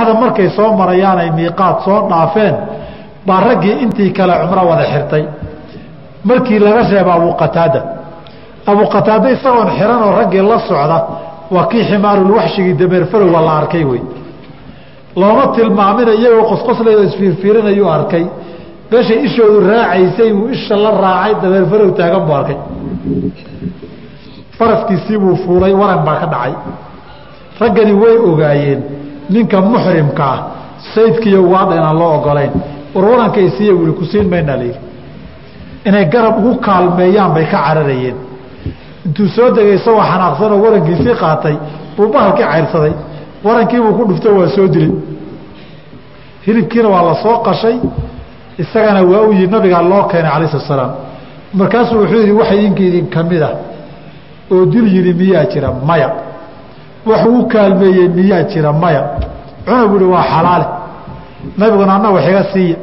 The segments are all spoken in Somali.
dhexda markay soo marayaan ay miiqaad soo dhaafeen baa raggii intii kale cumro wada xirtay markii laga reeba abu qataada isagoon xiran oo raggii la socda waa kii ximaarulwaxshigii dameerfarowga la arkay wey looma tilmaamina iyagoo qosqoslay oo isfiirfiirinayuu arkay meeshay ishoodu raacaysay uu isha la raacay dameerfarow taagan buu arkay faraskiisii buu fuulay waran baa ka dhacay raggani way ogaayeen ninka muxrimka ah saydkiiyo waadha inaan loo ogolayn warwaranka isiiya wuli ku siin maynaa layidhi inay garab ugu kaalmeeyaan bay ka cararayeen intuu soo degay isagoo xanaaqsanoo warankiisii qaatay buu bahalkii cayrsaday warankiibuu ku dhufto waa soo dilay hilibkiina waa la soo qashay isagana waa u yidhi nabigaa loo keenay calayh salatu salaam markaasuu wuxuu yidhi wax idinka idinka mid ah oo dil yidhi miyaa jira maya wax uu kaalmeeyey miyaa jira maya cuna buu ihi waa xalaale nabiguna anna wax iga siiya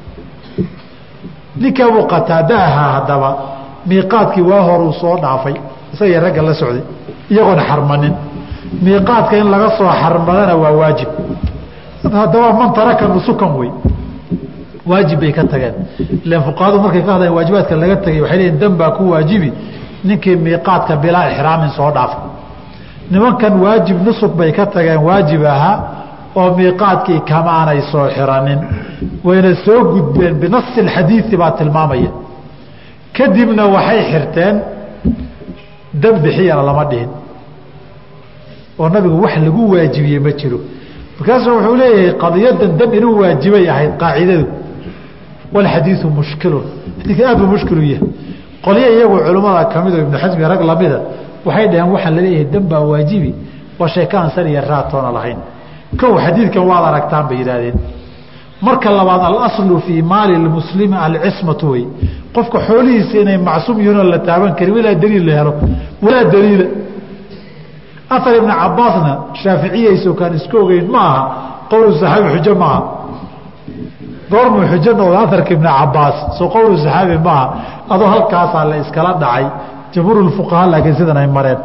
ninka Abu Qataada ahaa haddaba miiqaadkii waa horuu soo dhaafay isagii ragga la socday iyagoona xarmanin miiqaadka in laga soo xarmadana waa waajib haddaba man taraka nusukan wey waajib bay ka tageen ilaan fuqahadu markay ka hadlayaan waajibaadka laga tagay waxay leeyihin dan baa ku waajibi ninkii miiqaadka bilaa ixraamin soo dhaafay nimankan waajib nusuk bay ka tageen waajib ahaa oo miiqaadkii kamaanay soo xiranin wayna soo gudbeen binasi alxadiidi baa tilmaamaya kadibna waxay xirteen dam bixiyana lama dhihin oo nabigu wax lagu waajibiyey ma jiro markaasuu wuxuu leeyahay qadiyadan dam inuu waajibay ahayd qaacidadu walxadiidu mushkilun xadiidka aad buu mushkilu yahay qolyo iyagu culimmada ka mid oo ibnu xasmi rag lamida waxay dhaheen waxaa la leeyahay dam baa waajibi waa shay ka ansar iyo raatoona lahayn kow xadiidkan waad aragtaan bay yidhaahdeen marka labaad alaslu fii maali lmuslimi alcismatu wey qofka xoolihiisa inay macsuum yihiin oo la taaban karin walaa daliil la helo walaa daliila ahar ibni cabaasna shaaficiyayso kaan isku ogeyn ma aha qowlu saxaabi xujo maaha goormuu xujo noqda aharka ibni cabaas soo qowlu saxaabi maaha adoo halkaasaa la iskala dhacay jamhuur fuqahaa laakiin sidan ay mareen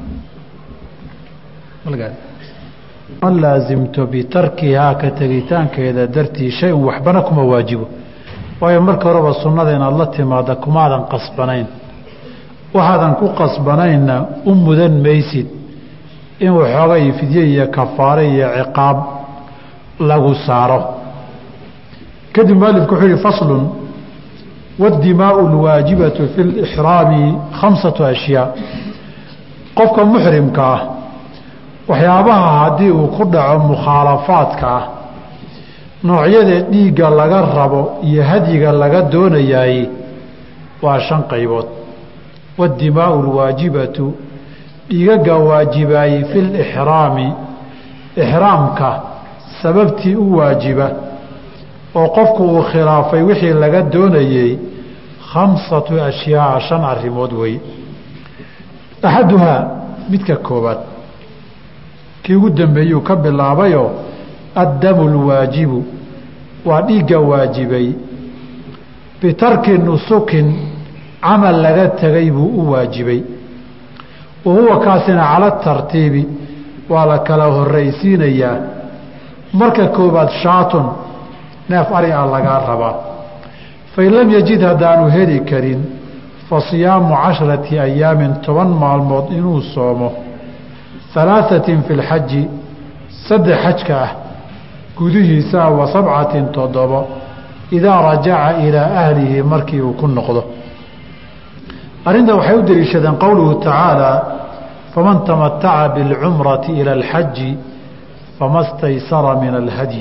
ma laasimto bitarkihaa ka tegitaankeeda dartii shay-un waxbana kuma waajibo waayo marka horeba sunnada inaad la timaada kumaadan qasbanayn waxaadan ku qasbanaynna u mudan maysid in waxooga iyo fidye iyo kafaare iyo ciqaab lagu saaro kadib mualifku wuxuu yihi faslun waaddimaau alwaajibatu fi lixraami 5 ashyaa qofka muxrimka ah waxyaabaha haddii uu ku dhaco mukhaalafaadka ah noocyada dhiigga laga rabo iyo hadyiga laga doonayaay waa 5 qaybood waaddimaau alwaajibatu dhiigaga waajibaayey fi lixraami ixraamka sababtii u waajiba oo qofku uu khilaafay wixii laga doonayey 5 ashyaa 5 arrimood wey axaduhaa midka koobaad kii ugu dambeeyuu ka bilaabayoo addamu lwaajibu waa dhiigga waajibay bitarki nusukin camal laga tegay buu u waajibay wa huwa kaasina cala tartiibi waa la kala horraysiinayaa marka koobaad shaatun neef ari ah lagaa rabaa fain lam yajid haddaanu heli karin fa siyaamu 10 ayaamin 10 maalmood inuu soomo 3 fi lxaji 3 xajka ah gudihiisa wa 7 7 idaa rajaca ilaa ahlihi markii uu ku noqdo arrinta waxay u deliishadeen qowluhu tacaala faman tamataca biاlcumrati ila alxaji fama staysara min alhadyi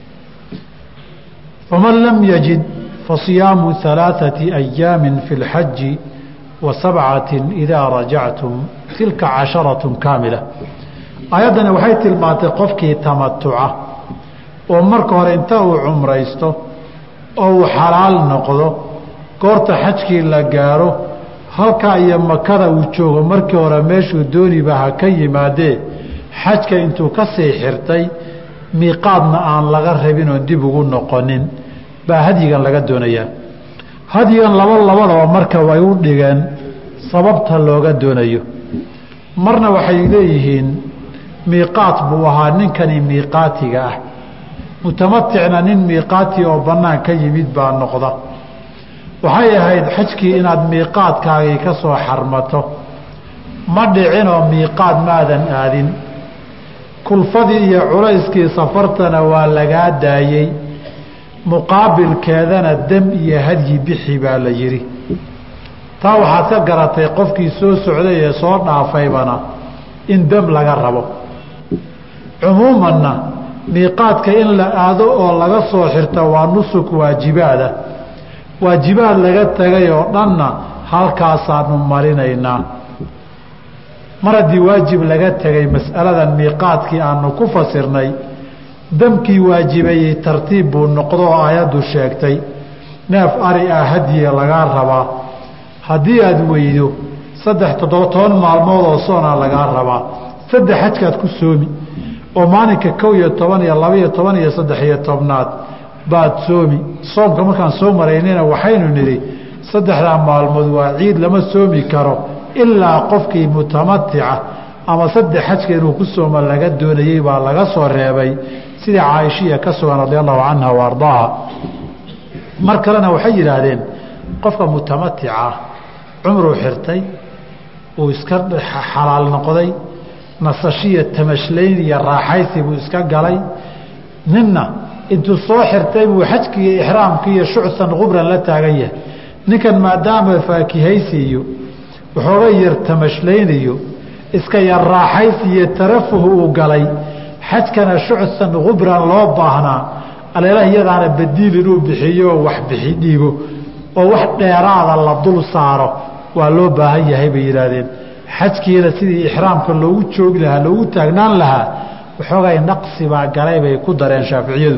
faman lam yajid fasiyaamu 3 ayaami fi اlxaji wa 7 idaa rajactum tilka 10 kaamila aayaddani waxay tilmaantay qofkii tamatuca oo marka hore inta uu cumraysto oo uu xalaal noqdo goorta xajkii la gaaro halkaa iyo makada uu joogo markii hore meeshuu dooniba ha ka yimaadee xajka intuu ka sii xirtay miiqaadna aan laga rabin oon dib ugu noqonin baa hadyigan laga doonayaa hadyigan labadaba marka way u dhigeen sababta looga doonayo marna waxay leeyihiin miiqaat buu ahaa ninkani miiqaatiga ah mutamaticna nin miiqaatii oo bannaan ka yimid baa noqda. waxay ahayd xajkii inaad miiqaadkaagii ka soo xarmato, ma dhicinoo miiqaad maadan aadin, kulfadii iyo culayskii safartana waa lagaa daayey, muqaabilkeedana dam iyo hadyi bixi baa la yidhi. taa waxaad ka garatay qofkii soo socday ee soo dhaafaybana in dam laga rabo. cumuumanna miiqaadka in la aado oo laga soo xirta waa nusuk waajibaada, waajibaad laga tagay oo dhanna halkaasaanu marinaynaa. mar haddii waajib laga tegay mas'aladan miiqaadkii aanu ku fasirnay, damkii waajibayey tartiib buu noqdo oo aayaddu sheegtay neef ari ah hadiya lagaa rabaa. haddii aada weydo 17 maalmood oo soonaa lagaa rabaa, 3 xajkaad ku soomi oo maalinka 11 iyo 12 iyo 13 baad soomi. soomka markaan soo maraynayna waxaynu nidhi 3 maalmood waa ciid, lama soomi karo ilaa qofkii mutamatica ama 3 xajka inuu ku sooma laga doonayey baa laga soo reebay, sida caaishiya ka sugan radia allahu canha wa ardaaha. mar kalena waxay yidhaahdeen qofka mutamatica cumruu xirtay, uu iska xalaal noqday, nasashiya tamashlayn iyo raaxaysi buu iska galay. ninna intuu soo xirtay buu xajkii iyo ixraamkii iyo shucsan qubran la taagan yahay. ninkan maadaama faakihaysi iyo waxooga yar tamashleynayo iska yar raaxaysi iyo tarafuh uu galay, xajkana shucsan qubran loo baahnaa aleelaha iyadaana badiil inuu bixiyo wax bixi dhiibo oo wax dheeraada la dul saaro waa loo baahan yahay bay yidhaahdeen. xajkiina sidii ixraamka loogu joogi lahaa loogu taagnaan lahaa waxoogay naqsi baa galay bay ku dareen shaaficiyadu.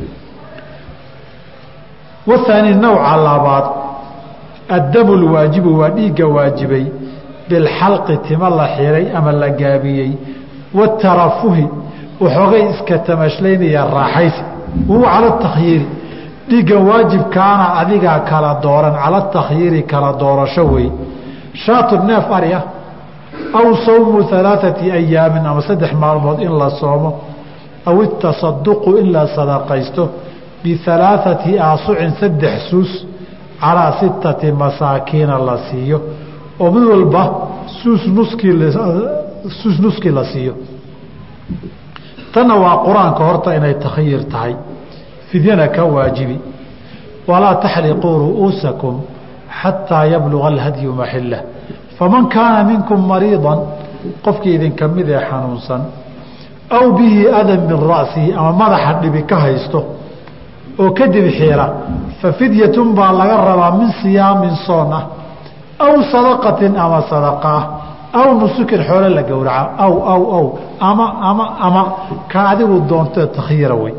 wahaani nawca labaad addamu lwaajibu waa dhiigga waajibay bilxalqi tima la xiray ama la gaabiyey, watarafuhi waxoogay iska tamashlaynaya raaxaysi. wuu cala takhyiiri dhiiggan waajibkaana adigaa kala dooran, cala takhyiiri kala doorasho wey. shaatu neef ari ah aw sawmu 3 ayaamin ama 3 maalmood in la soomo, aw itasaduqu in la sadaqaysto bi3 aasucin 3 suus calaa 6 masaakiina la siiyo, oo mid walba suus nuskii la siiyo. tanna waa qur-aanka horta inay takhyiir tahay, fidyana ka waajibi. walaa taxliquu ru'uusakum xataa yabluga alhadyu maxillah, faman kaana minkum mariidan qofkii idinka mid ee xanuunsan, aw bihi adan min ra'sihi ama madaxa dhibi ka haysto oo kadib xiira, fa fidyatun baa laga rabaa min siyaamin soon ah, aw sadaqatin ama sadaqa ah, aw nusukin xoolo la gowraca, aw ama ka adigu doontee takhyiira wey.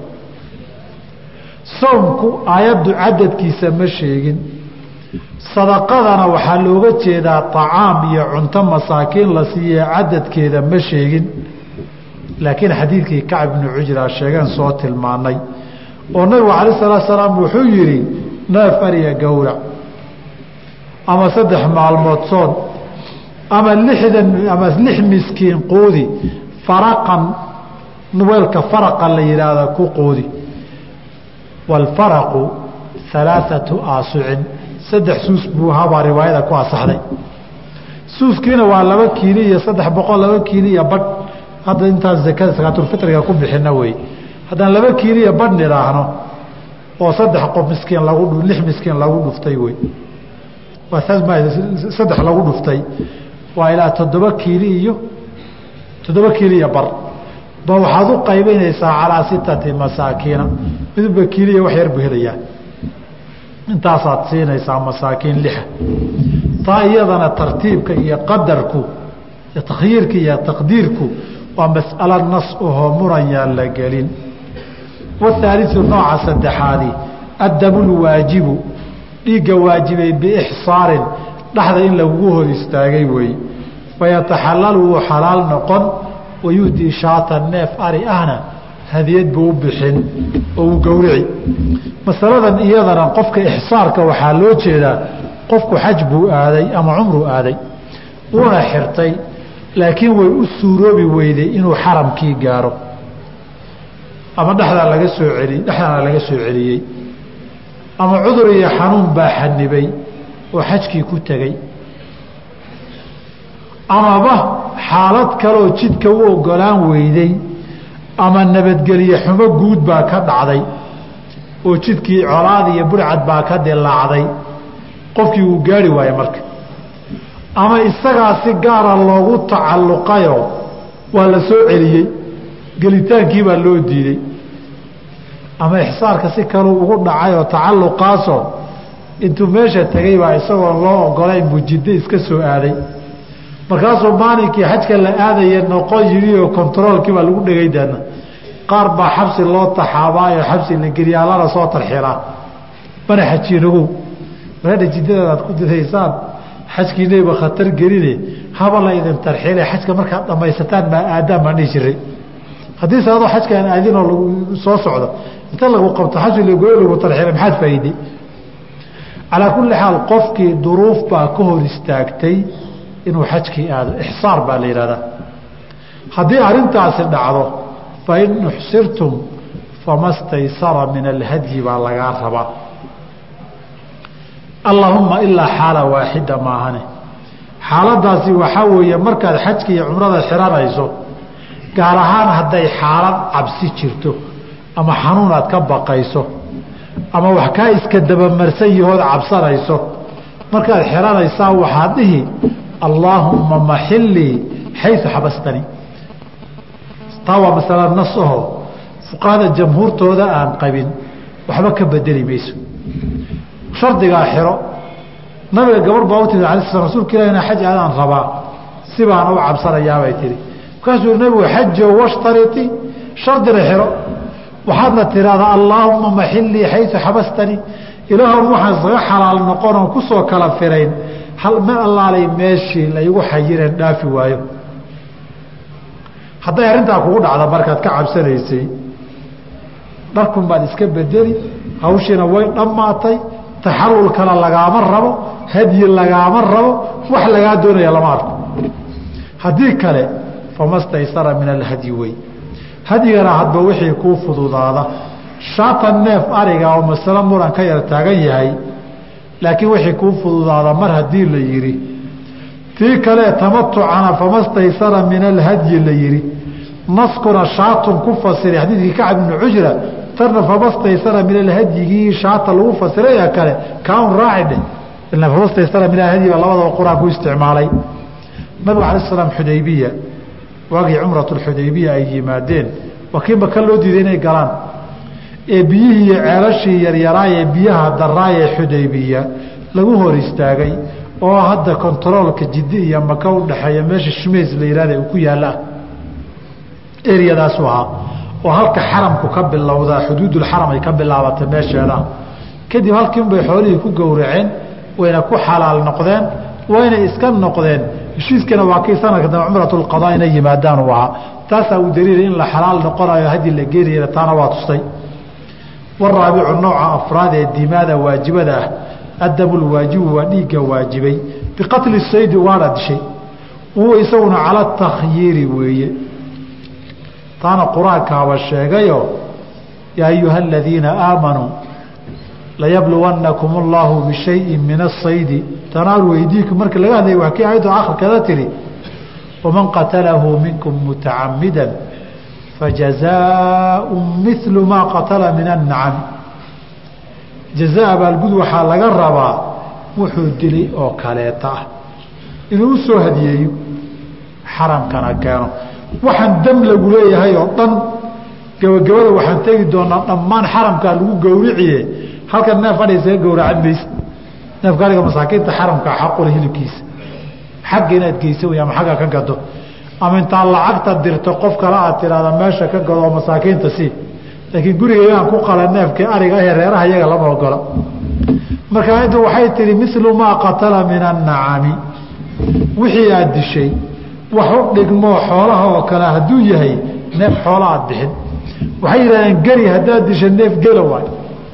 soomku aayaddu cadadkiisa ma sheegin, sadaqadana waxaa looga jeedaa طacaam iyo cunto masaakiin la siiye cadadkeeda ma sheegin. laakiin xadiidkii Kacb ibnu Cujra sheegeen soo tilmaanay oo nabigu calayh salaatu salaam wuxuu yidhi neef ariya gowrac ama 3 maalmood soon ama 6 miskiin quudi, faraqan weelka faraqa la yidhaahda ku quudi. waalfaraqu 3 aasucin, 3 suus buu habaa riwaayada ku asaxday. suuskiina waa 2 kiilo iyo 300 2 kiilo iyo badh. hadda intaan zakada sakaatulfitriga ku bixina wey. haddaan 2 kiilo iyo badh nidhaahno oo 3 qof miskiin lagu 6 miskiin lagu dhuftay wey, waa 3 lagu dhuftay waa ilaa 7 kiilo iyo bar ba waxaad u qaybinaysaa calaa 6 masaakiina, midba kiilo iyo wax yar buu helayaa. intaasaad siinaysaa masaakiin 6. taa iyadana tartiibka iyo qadarku iyo takhyiirka iyo taqdiirku waa mas'alo nas ahoo muranyaan la gelin. والثالث nooca saddexaadi addamu lwaajibu dhiigga waajibay biixsaarin dhaxda in lagugu hor istaagay weeye. fayataxalalu wuu xalaal noqon, wayuhdii shaatan neef ari ahna hadiyad buu u bixin oo uu gowrici. masaladan iyadana qofka ixsaarka waxaa loo jeedaa qofku xaj buu aaday ama cumruu aaday wuuna xirtay, laakiin way u suuroobi weyday inuu xaramkii gaaro. ama dhexdaana laga soo celiyey ama cudur iyo xanuun baa xanibay oo xajkii ku tegey amaba xaalad kaleoo jidka u ogolaan weyday ama nabadgelye xumo guud baa ka dhacday oo jidkii colaad iyo burcad baa ka dilaacday qofkii uu gaari waaye marka ama isagaa si gaara loogu tacalluqayoo waa la soo celiyey gelitaankii baa loo diiday ama ixsaarka si kaluu ugu dhacay oo tacalluqaasoo intuu meesha tegay baa isagoon loo ogolayn buu jiddo iska soo aaday markaasuu maalinkii xajka la aadaya noqon yidhi oo kontaroolkii baa lagu dhegay deedna qaar baa xabsi loo taxaabaayo xabsi la geliyaa lana soo tarxilaa mana xajiinagow maradha jiddadaad ku didaysaan xajkiinayba khatar geline haba la idin tarxile xajka markaad dhammaysataan maa aadaan baan dhihi jiray haddii saadoo xajka aan aadinoo lagu soo socdo inta lagu qabto xajki lagu tarxilay maxaad faa'iidey calaa kulli xaal qofkii duruuf baa ka hor istaagtay inuu xajkii aado ixsaar baa la yidhahdaa haddii arrintaasi dhacdo fain uxsirtum fama staysara min alhadyi baa lagaa rabaa allaahumma ilaa xaala waaxida maahane xaaladaasi waxaa weeye markaad xajka iyo cumrada xiranayso gaar ahaan hadday xaalad cabsi jirto ama xanuun aad ka baqayso ama wax kaa iska dabamarsan yahood cabsanayso markaad xiranaysaa waxaad dhihi allaahumma maxillii xayu xabastani taa waa masala nas aho fuqahada jamhuurtooda aan qabin waxba ka bedeli mayso shardigaa xiro nabiga gabar baa u timid ala sl rasuulka ilah inaa xaj aadaan rabaa si baana u cabsanayaabay tihi markaasuu nabigu xajo washtariti shardina xiro waxaadna tiraahdaa allaahumma maxillii xayu xabastani ilaahun waxaan isaga xalaal noqonoon ku soo kala firayn ma allaalay meeshii laygu xayireen dhaafi waayo hadday arrintaa kugu dhacda markaad ka cabsanaysay dharkun baad iska bedeli hawshiina way dhammaatay taxallulkana lagaama rabo hadyi lagaama rabo wax lagaa doonaya lama arko haddii kale fama staysara min alhadyi wey hadyigana hadba wixii kuu fududaada shaatan neef ariga oo masalo muran ka yar taagan yahay laakiin wixii kuu fududaada mar haddii la yidhi tii kale tamatucana fama staysara min alhadyi la yidhi naskuna shaatun ku fasiray xadiidkii kacab ibnu cujra tarna fama staysara min alhadyigii shaata lagu fasiraya kale kaan raaci dheh ila fama staysara min alhadyi baa labadaba qur-aan ku isticmaalay nabigu alai slam xudaybiya waagii cumratu lxudaybiya ay yimaadeen waa kii maka loo diiday inay galaan ee biyihii iyo ceelashii yaryaraayee biyaha daraayee xudaybiya lagu hor istaagay oo hadda kontaroolka jiddi iyo maka u dhexeeya meesha shimays la yihahda uu ku yaalla eryadaasu ahaa oo halka xaramku ka bilowdaa xuduudulxaram ay ka bilaabatay meesheeda kadib halkiinbay xoolihii ku gowraceen wayna ku xalaal noqdeen wayna iska noqdeen heshiiskana waa kii sanadka dambe cumratulqadaa inay yimaadaan uu ahaa taasaa uu daliilay in la xalaal noqonayo haddii la geenayana taana waa tustay waraabicu nooca afraad ee dimaada waajibada ah addamulwaajibu waa dhiigga waajibay biqatli saydi waana dishay huwa isaguna cala takhyiiri weeye taana qur-aankaaba sheegayo yaa ayuha aladiina aamanuu layabluwannakum allaahu bishayin min asaydi tanaalu weydiikum marka laga hadlaya waa kii aayaddu akhirkeeda tihi waman qatalahu minkum mutacamida fajazaau milu maa qatala min annacami jazaa abaalgud waxaa laga rabaa wuxuu dilay oo kaleeta ah inuu u soo hadiyeeyo xaramkana keeno waxaan dam lagu leeyahay oo dhan gabagabada waxaan tegi doonaa dhammaan xaramkaa lagu gowriciye halkan neef adhaysaga gowracan maysa neefka adhiga masaakiinta xaramkaa xaqule hilibkiisa xagga inaad geysa wey ama xagga ka gado ama intaad lacagta dirto qof kale aad tidhaahda meesha ka gado oo masaakiinta sii laakiin gurigaygaan ku qala neefkii ariga ee reeraha iyaga lama ogola marka aayaddu waxay tihi milu maa qatala min annacami wixii aad dishay wax u dhigmoo xoolaha oo kale hadduu yahay neef xoola aad bixin waxay yidhahdeen geri haddaad disha neef gela waay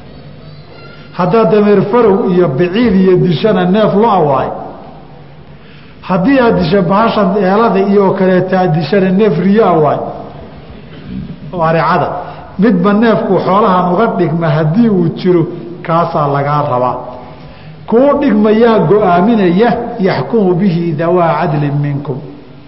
haddaad dameer farow iyo biciid iyo dishana neef lo-a waay haddii aad disha bahashan eelada iyo kaleeta aad dishana neef riyaa waay oo aricada midba neefku xoolahan uga dhigma haddii uu jiro kaasaa lagaa rabaa. kuu dhigmayaa go-aaminaya yaxkumu bihi dawaa cadlin minkum,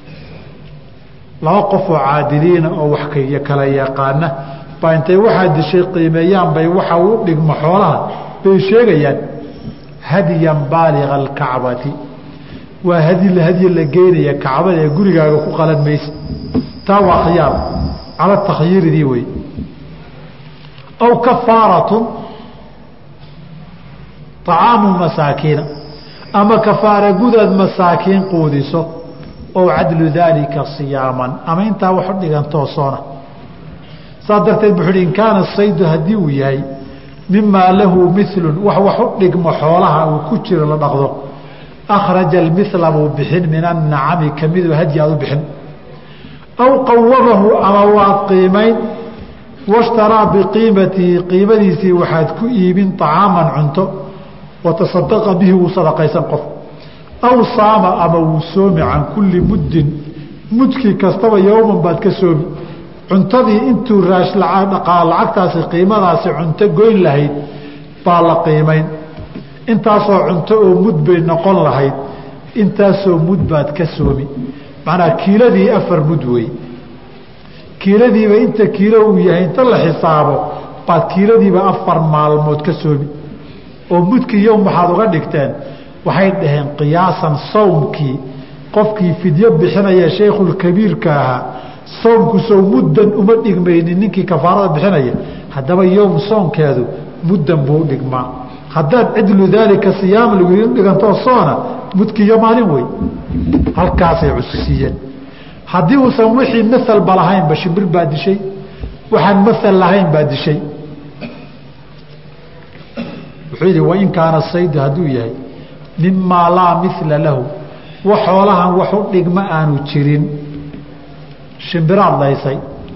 laba qof oo caadiliina oo wax kala yaqaana baa intay waxaa dishay qiimeeyaan bay waxa u dhigmo xoolaha bay sheegayaan. hadiyan baaliga alkacbati, waa hadyi la geynaya kacbada ee gurigaaga ku qalan maysa. taa waa khiyaar cala takhyiiridii wey. aw kafaaratun طacaamu masaakiina, ama kafaara gudaad masaakiin quudiso, ow cadlu daalika siyaaman, ama intaa wax u dhigan toosoona. saas darteed wuxuu hi in kaana saydu haddii uu yahay mimaa lahu milun wax u dhigmo xoolaha uu ku jiro la dhaqdo, akhraja almila buu bixin min annacami kamidoo hadyi aad u bixin. aw qawamahu ama waad qiimayn, washtaraa biqiimatihi qiimadiisii waxaad ku iibin طacaaman cunto, watasadaqa bihi wuu sadaqaysan qof. aw saama ama wuu soomi can kulli muddin, mudkii kastaba yowman baad ka soomi. cuntadii intuu lacagtaasi qiimadaasi cunto goyn lahayd baa la qiimayn. intaasoo cunto oo mud bay noqon lahayd, intaasoo mud baad ka soomi. macnaa kiiladii 4 mud wey. kiiladiiba inta kiilo uu yahay inta la xisaabo baad kiiladiiba 4 maalmood ka soomi. oo mudkii yowm waxaad uga dhigteen, waxay dhaheen qiyaasan sawmkii qofkii fidyo bixinaya shaykhulkabiirka ahaa soomku sow muddan uma dhigmaynin ninkii kafaarada bixinaya. haddaba yowm soonkeedu muddan buu dhigmaa. haddaad cidlu daalika siyaam lagu dhigantoo soona mudkii iyo maalin wey. halkaasay cusisiiyeen. haddii uusan wixii masalba lahaynba, shimbir baa dishay, waxaan masal lahayn baa dishay. wuxuu yidhi wain kaana saydu hadduu yahay mimaa laa mila lahu, wax xoolahan wax u dhigma aanu jirin. shimbiraad laysay,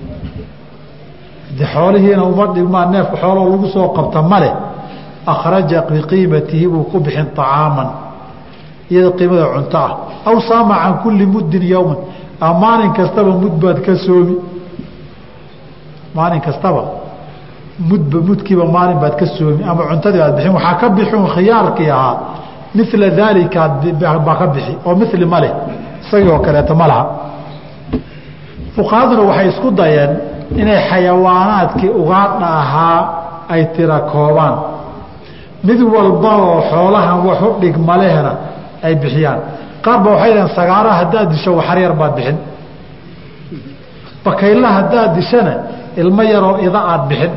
de xoolihiina uma dhigmaa, neefka xooloo lagu soo qabta ma leh. akhraja biqiimatihi buu ku bixin طacaaman, iyada qiimada cunto ah. aw saama can kulli muddin yowman, ama maalin kastaba mud baad ka soomi. maalin kastaba mudkiiba maalin baad ka soomi, ama cuntadii baad bixin. waxaa ka bixin khiyaarkii ahaa mila daalika baa ka bixi, oo mili ma leh, isagii oo kaleeto ma laha. fuqahaduna waxay isku dayeen inay xayawaanaadkii ugaadha ahaa ay tira koobaan, mid walba oo xoolahan wax u dhigma lehna ay bixiyaan. qaar ba waxay dhaheen sagaaraha haddaad disho waxar yar baad bixin, bakayla haddaad dishana ilmo yaroo ida aad bixin.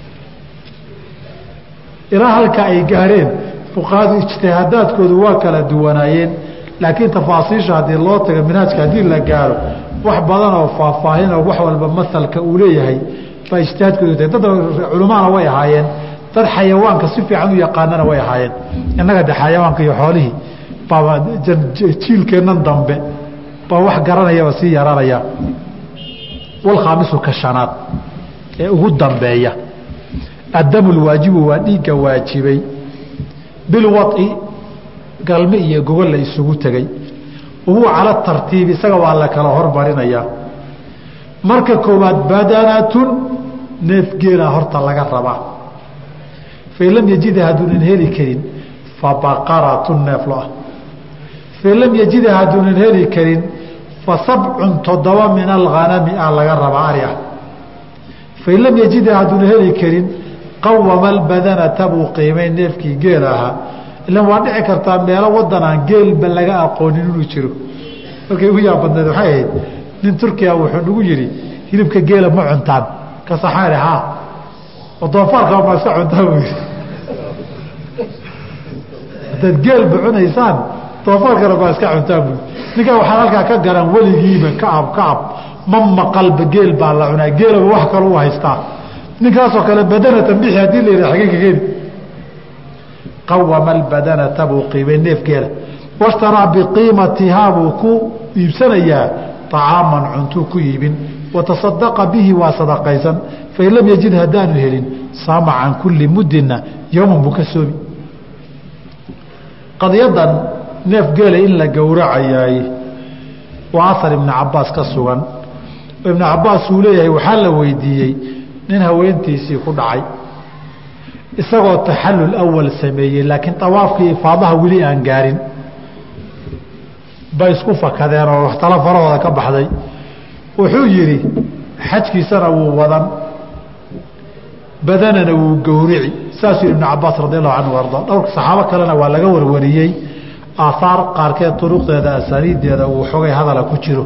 ilaa halka ay gaareen fuqahadu ijtihaadaadkoodu waa kala duwanaayeen, laakiin tafaasiisha haddii loo tago minhaajka haddii la gaaro wax badan oo faahfaahinoo wax walba masalka uu leeyahay baa ijtihaadkoodu tahay. dad culamaana way ahaayeen, dad xayawaanka si fiican u yaqaanana way ahaayeen. innaga de xayawaanka iyo xoolihii baa jiilkeennan dambe baa wax garanayaba sii yaraanaya. walkhaamisu ka shanaad ee ugu dambeeya, addamu lwaajibu waa dhiigga waajibay, bilwaطi galme iyo gogol la isugu tegey. wahuwa cala tartiib, isaga waa la kala hormarinayaa. marka koowaad badanatun, neef geelaa horta laga rabaa. fain lam yajida hadduunan heli karin fabaqaratun neef lo ah. fain lam yajida hadduunan heli karin fasabcun 7 min alghanami a laga rabaa, ari ah. fain lam yajida hadduunan heli karin qawama albadanata buu qiimay neefkii geel ahaa. ilan waa dhici kartaa meelo wadan aan geelba laga aqoonin inuu jiro. markay ugu yaab badneed waxay ahayd nin turkiya wuxuu nagu yidhi hilibka geela ma cuntaan ka saxaari haa oo doofaarka ma iska cuntaan buu yidhi. haddaad geelba cunaysaan doofaarkana baa iska cuntaan buu yidhi. ninkaa waxaa halkaa ka garan weligiiba kacab ma maqalba geel baa la cunaa, geelaba wax kale u haystaa. ninkaasoo kale badanatan bixi haddii la yidhaha xagee ka keeni. qawama albadanata buu qiimay neef geela, washtaraa biqiimatihaa buu ku iibsanayaa طacaaman cuntuu ku iibin, watasadaqa bihi waa sadaqaysan. fain lam yajid haddaanu helin saama can kulli muddina yowman buu ka soomi. qadiyadan neef geela in la gowracayaay waa asar ibnu cabaas ka sugan. ibnu cabaas uu leeyahay waxaa la weydiiyey nin haweentiisii ku dhacay isagoo taxallul awal sameeyey laakiin tawaafkii ifaadaha weli aan gaarin bay isku fakadeen oo tala farahooda ka baxday wuxuu yidhi xajkiisana wuu wadan badanana wuu gowrici saasuu yidhi ibnu cabaas radi allahu canhu arda dhowrka saxaabo kalena waa laga warwariyey aahaar qaarkeed turuqdeeda asaaniiddeeda uu xogay hadala ku jiro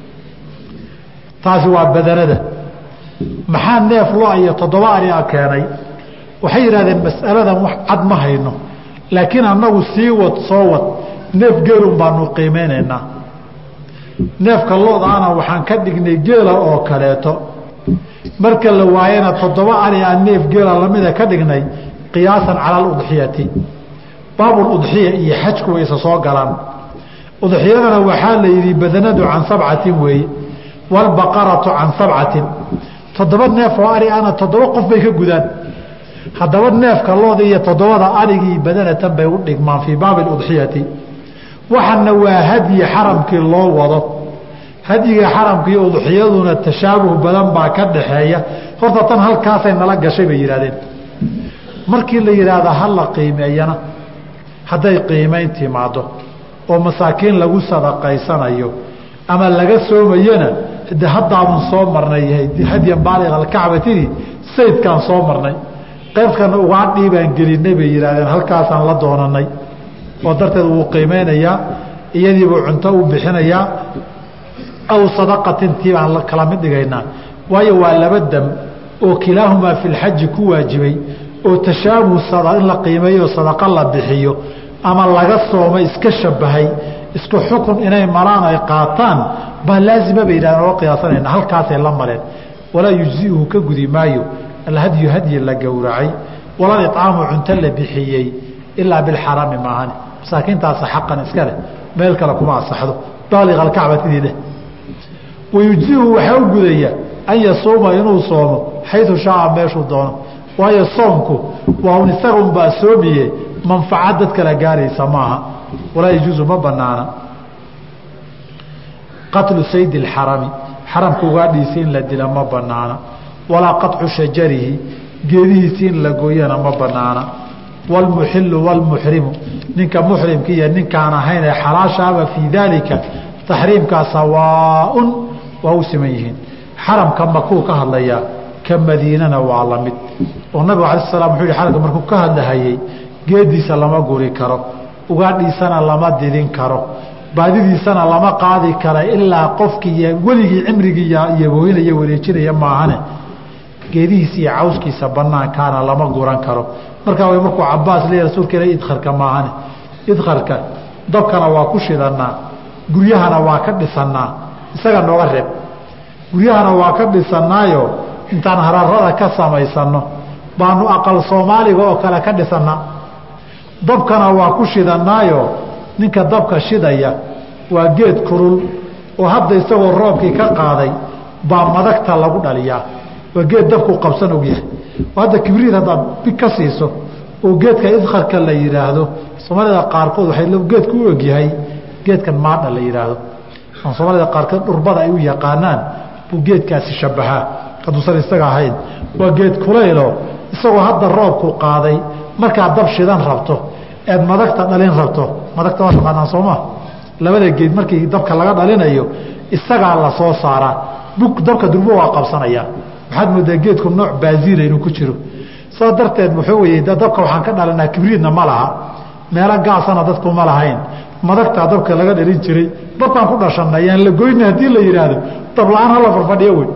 taasi waa badanada maxaa neef lo iyo 7 ari a keenay waxay yidhahdeen mas'aladan wax cad ma hayno laakiin annagu sii wad soo wad neef geelun baanu qiimeynaynaa neefka loodaana waxaan ka dhignay geela oo kaleeto marka la waayana 7 ari aan neef geela lamida ka dhignay qiyaasan cala aludxiyati baabul udxiya iyo xajku way isa soo galaan udxiyadana waxaa la yidhi badanadu can 7 weeye walbaqaratu can 7 7 neef oo ari ana 7 qof bay ka gudaan haddaba neefka looda iyo 7 arigii badanatan bay u dhigmaan fii baabi udxiyati waxana waa hadyi xaramkii loo wado hadyiga xaramkii udxiyaduna tashaabuh badan baa ka dhaxeeya horta tan halkaasay nala gashay bay yidhahdeen markii la yidhaahdo ha la qiimeeyana hadday qiimayn timaado oo masaakiin lagu sadaqaysanayo ama laga soomayana de haddaaban soo marnay hadyan baaliq alkacbatidii saydkaan soo marnay qaybkana ugaa dhiibaan gelinay bay yidhahdeen halkaasaan la doonanay oo darteed wuu qiimeynayaa iyadiibuu cunto u bixinayaa aw sadaqatintii baan kala mid dhigaynaa waayo waa 2 dam oo kilaahumaa fi lxaji ku waajibay oo tashaabuh in la qiimeeyo sadaqa la bixiyo ama laga soomay iska shabahay isku xukun inay maraan ay qaataan baa laazima bay yidhahdeen oo qiyaasanayna halkaasay la mareen walaa yujziuhu ka gudi maayo alhadyu hadyi la gowracay walaa icaamu cunto la bixiyey ilaa bilxarami maahane masaakiintaasa xaqan iska leh meel kale kuma asaxdo baaliq alkacbatidii leh wayujziuhu waxaa u gudaya an yasuuma inuu soomo xayu shaaa meeshuu doono waayo soomku waa un isagunbaa soomiye manfacad dad kala gaaraysa maaha walaa yajuusu ma banaana qatlu saydi اlxarami xaramka ugaadhiisi in la dila ma banaana walaa qaطcu shajarihi geedihiisi in la gooyana ma banaana wاlmuxilu wاlmuxrimu ninka muxrimka iyo ninkaan ahayn ee xalaashaaba fii daalika taxriimkaa sawaaun waa u siman yihiin xaramka makuu ka hadlayaa ka madiinana waa la mid oo nabigu alay slam wuxuu yihi xaramka markuu ka hadlahayey geediisa lama guri karo ugaadhiisana lama didin karo baadidiisana lama qaadi kara ilaa qofkii weligii cimrigii yabooyinaya wareejinaya maahane geedihiisa iyo cawskiisa banaankaana lama guran karo markaa way markuu cabaas leeyahy rasuulka ila idkharka maahane idkharka dabkana waa ku shidanaa guryahana waa ka dhisanaa isaga nooga reeb guryahana waa ka dhisanaayo intaan hararada ka samaysano baanu aqal soomaaliga oo kale ka dhisanaa dabkana waa ku shidanaayo ninka dabka shidaya waa geed kurul oo hadda isagoo roobkii ka qaaday baa madagta lagu dhaliyaa waa geed dabku qabsan ogyahay oo hadda kibriid haddaad big ka siiso oo geedka idkharka la yidhaahdo soomaalida qaarkood waxay geedku u ogyahay geedkan maadha la yidhaahdo soomaalida qaarkood dhurbada ay u yaqaanaan buu geedkaasi shabahaa hadduusan isaga ahayn waa geed kulaylo isagoo hadda roobku qaaday markaad dab shidan rabto eed madagta dhalin rabto madagta waa taqaanaan sooma labada geed markii dabka laga dhalinayo isagaa la soo saaraa dabka durbo waa qabsanaya waxaad moodaa geedku nooc baaziila inuu ku jiro saa darteed wuxuu weye dabka waxaan ka dhalinaa kibriidna ma laha meelo gaasana dadku ma lahayn madagtaa dabka laga dhalin jiray dabkaan ku dhashanay yaan la goyna haddii la yidhaahdo dab la-aan hala farfadhiyo wey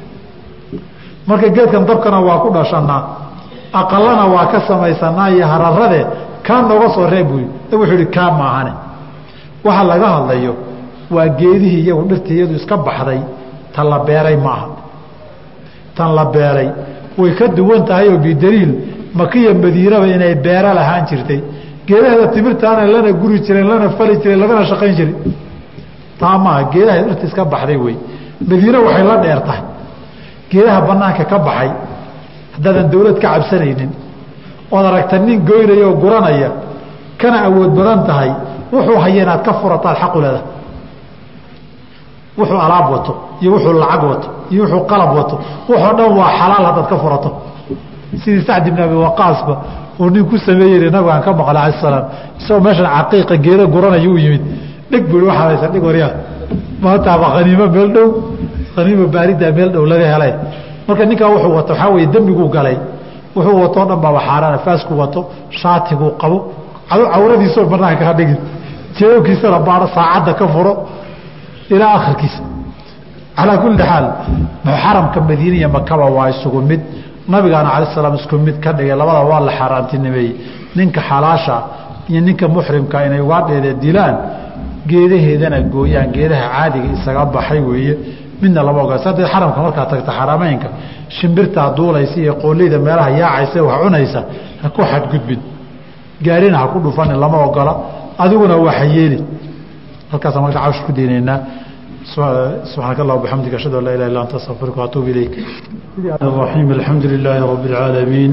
marka geedkan dabkana waa ku dhashanaa aqalana waa ka samaysanaa iyo hararade kaa nooga soo reeb buy wuxuu ihi kaa maahane waxa laga hadlayo waa geedihii iyagu dhirtii iyadu iska baxday tan la beeray maaha tan la beeray way ka duwan tahay oo bidaliil makiya madiinaba inay beero lahaan jirtay geedaheeda timirtaana lana guri jireen lana fali jireen lagana shaqayn jiray taa maaha geedaha dhirta iska baxday wey madiine waxay la dheer tahay geedaha banaanka ka baxay haddaadan dawlad ka cabsanaynin ood aragta nin goynaya oo guranaya kana awood badan tahay wuxuu haya inaad ka furataad xaqu leedahay wuxuu alaab wato iyo wuxuu lacag wato iyo wuxuu qalab wato wuxuu dhan waa xalaal haddaad ka furato sidii Sacd ibn Abi Waqqaasba oo nin ku sameeyay nabiga ka maqlay alayhi salaam isagoo meeshan caqiiqa geero guranaya u yimid dhig buu waxa haysan dhig wariya maanta ba qaniimo meel dhow qaniimo baarida meel dhow laga helay marka ninka wuxuu wato waxa weeye dambigu galay wuxuu wato dhan baa xaaraan faasku wato shaatigu qabo awradiisu banaanka ka dhigin jeebkiisa la baaro saacada ka furo ila aakhirkiisa ala kulli hal muharramka Madiina iyo Makka waa isugu mid nabigaana alayhi salaam isku mid ka dhigay labada waa la xaraantinimay ninka xalaasha iyo ninka muhrimka inay waadheeda dilaan geedaheedana gooyaan geedaha caadiga isaga baxay weeye midna laba oga saddex xaramka marka tagta xarameynka shimbirta duulaysa iyo qoolida meelaha yaacaysa wax cunaysa ha ku xad gudbin gaarina ha ku dhufan lama ogola adiguna waxa yeeli halkaas marka caawish ku diinayna سبحانك اللهم وبحمدك اشهد ان لا اله الا انت استغفرك واتوب اليك. الرحيم الحمد لله رب العالمين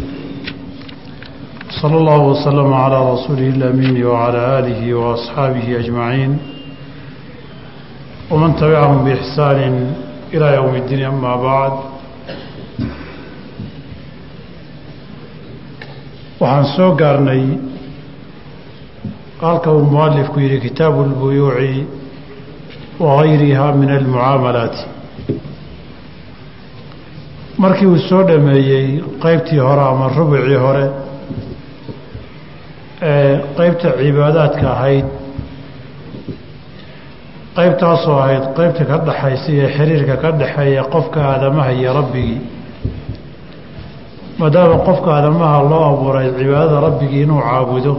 صلى الله وسلم على رسوله الامين وعلى اله واصحابه اجمعين ومن تبعهم باحسان الى يوم الدين. اما بعد waxaan soo gaarnay halka uu muallifku yiri kitaabul buyuu'i وغيرها من المعاملات markii uu soo dhameeyay qaybtii hore ama rubicii hore qaybta cibaadaadka ahayd qaybtaas oo ahayd qaybta ka dhaxaysa ee xiriirka ka dhaxeeya qofka aadamaha iyo rabbigi maadaama qofka aadamaha loo abuuray cibaadada rabbigi inuu caabudo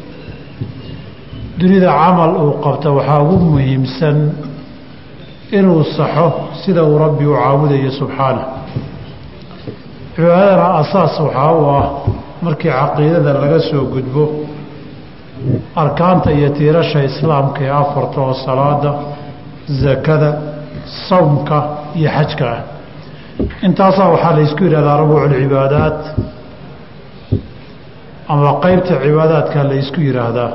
dunida camal uu qabto waxa ugu muhiimsan inuu saxo sida uu rabbi u caabudayo subxaanahu cibaadada asaas waxa uu ah markii caqiidada laga soo gudbo arkaanta iyo tiirasha islaamka ee afarta oo salaada zakada soomka iyo xajka intaas waxa la isku yiraahdaa rubuul cibaadaat ama qaybta cibaadaadka la isku yiraahdaa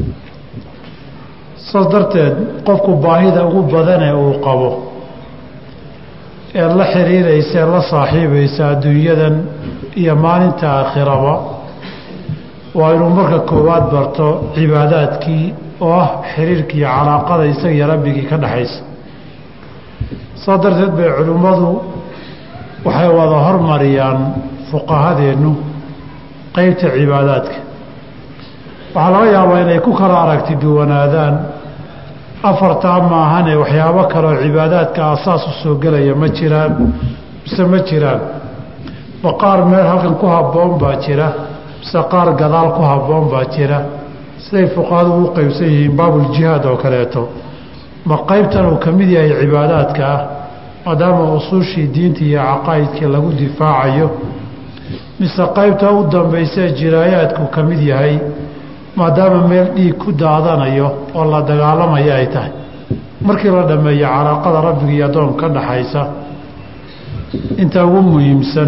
صدرتين قفكو باهيدا ugu badan ee uu qabo ee la xiriiraysa la saaxiibaysa adduunyadan iyo maalinta aakhiraba waa inuu marka koowaad barto cibaadaadkii oo ah xiriirkii calaaqada isaga rabbigii ka dhaxaysa صدرتين bay culimadu waxay wada hormariyaan fuqahadeenu qaybta cibaadaadka waxa laga yaabaa inay ku kala aragti duwanaadaan afarta maahan ee waxyaabo kale oo cibaadaadka asaas u soo galaya ma jiraan ma jiraan waqaar meel halkan ku haboon baa jira saqaar gadaal ku haboon baa jira siday fuqaadu u qaybsan yihiin baabul jihaad oo kaleeto ma qaybtan uu kamid yahay cibaadaadka maadaama usuushii diinta iyo aqaayidka lagu difaacayo mise qaybta u dambaysa jiraayaadku kamid yahay maadaama meel dhiig ku daadanayo oo la dagaalamayo ay tahay markii la dhameeyo calaaqada rabbiga iyo adoonka ka dhaxaysa inta ugu muhiimsan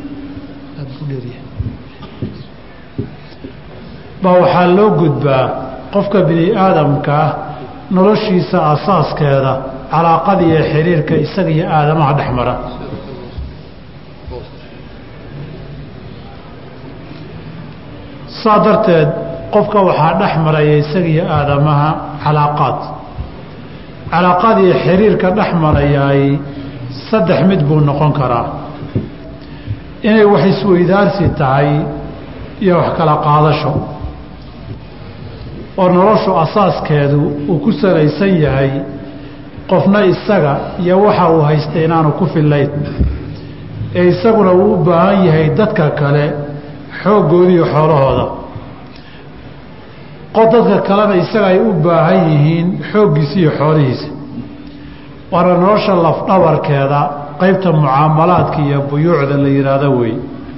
baa waxaa loo gudbaa qofka bini aadamka noloshiisa asaaskeeda calaaqada iyo xiriirka isaga iyo aadamaha dhexmara saadarteed qofka waxaa dhexmaraya isaga iyo aadamaha calaaqad iyo xiriirka dhexmarayay saddex mid buu noqon karaa inay wax isweydaarsi tahay iyo wax kala qaadasho oo noloshu asaaskeedu uu ku salaysan yahay qofna isaga iyo waxa uu haystay inaanu ku fillayn ee isaguna uu u baahan yahay dadka kale xoogooda iyo xoolahooda dadka kalena isaga ay u baahan yihiin xooggiisa iyo xoolihiisa waana nolosha lafdhabarkeeda qaybta mucaamalaadka iyo buyuucda la yidhaahdo wey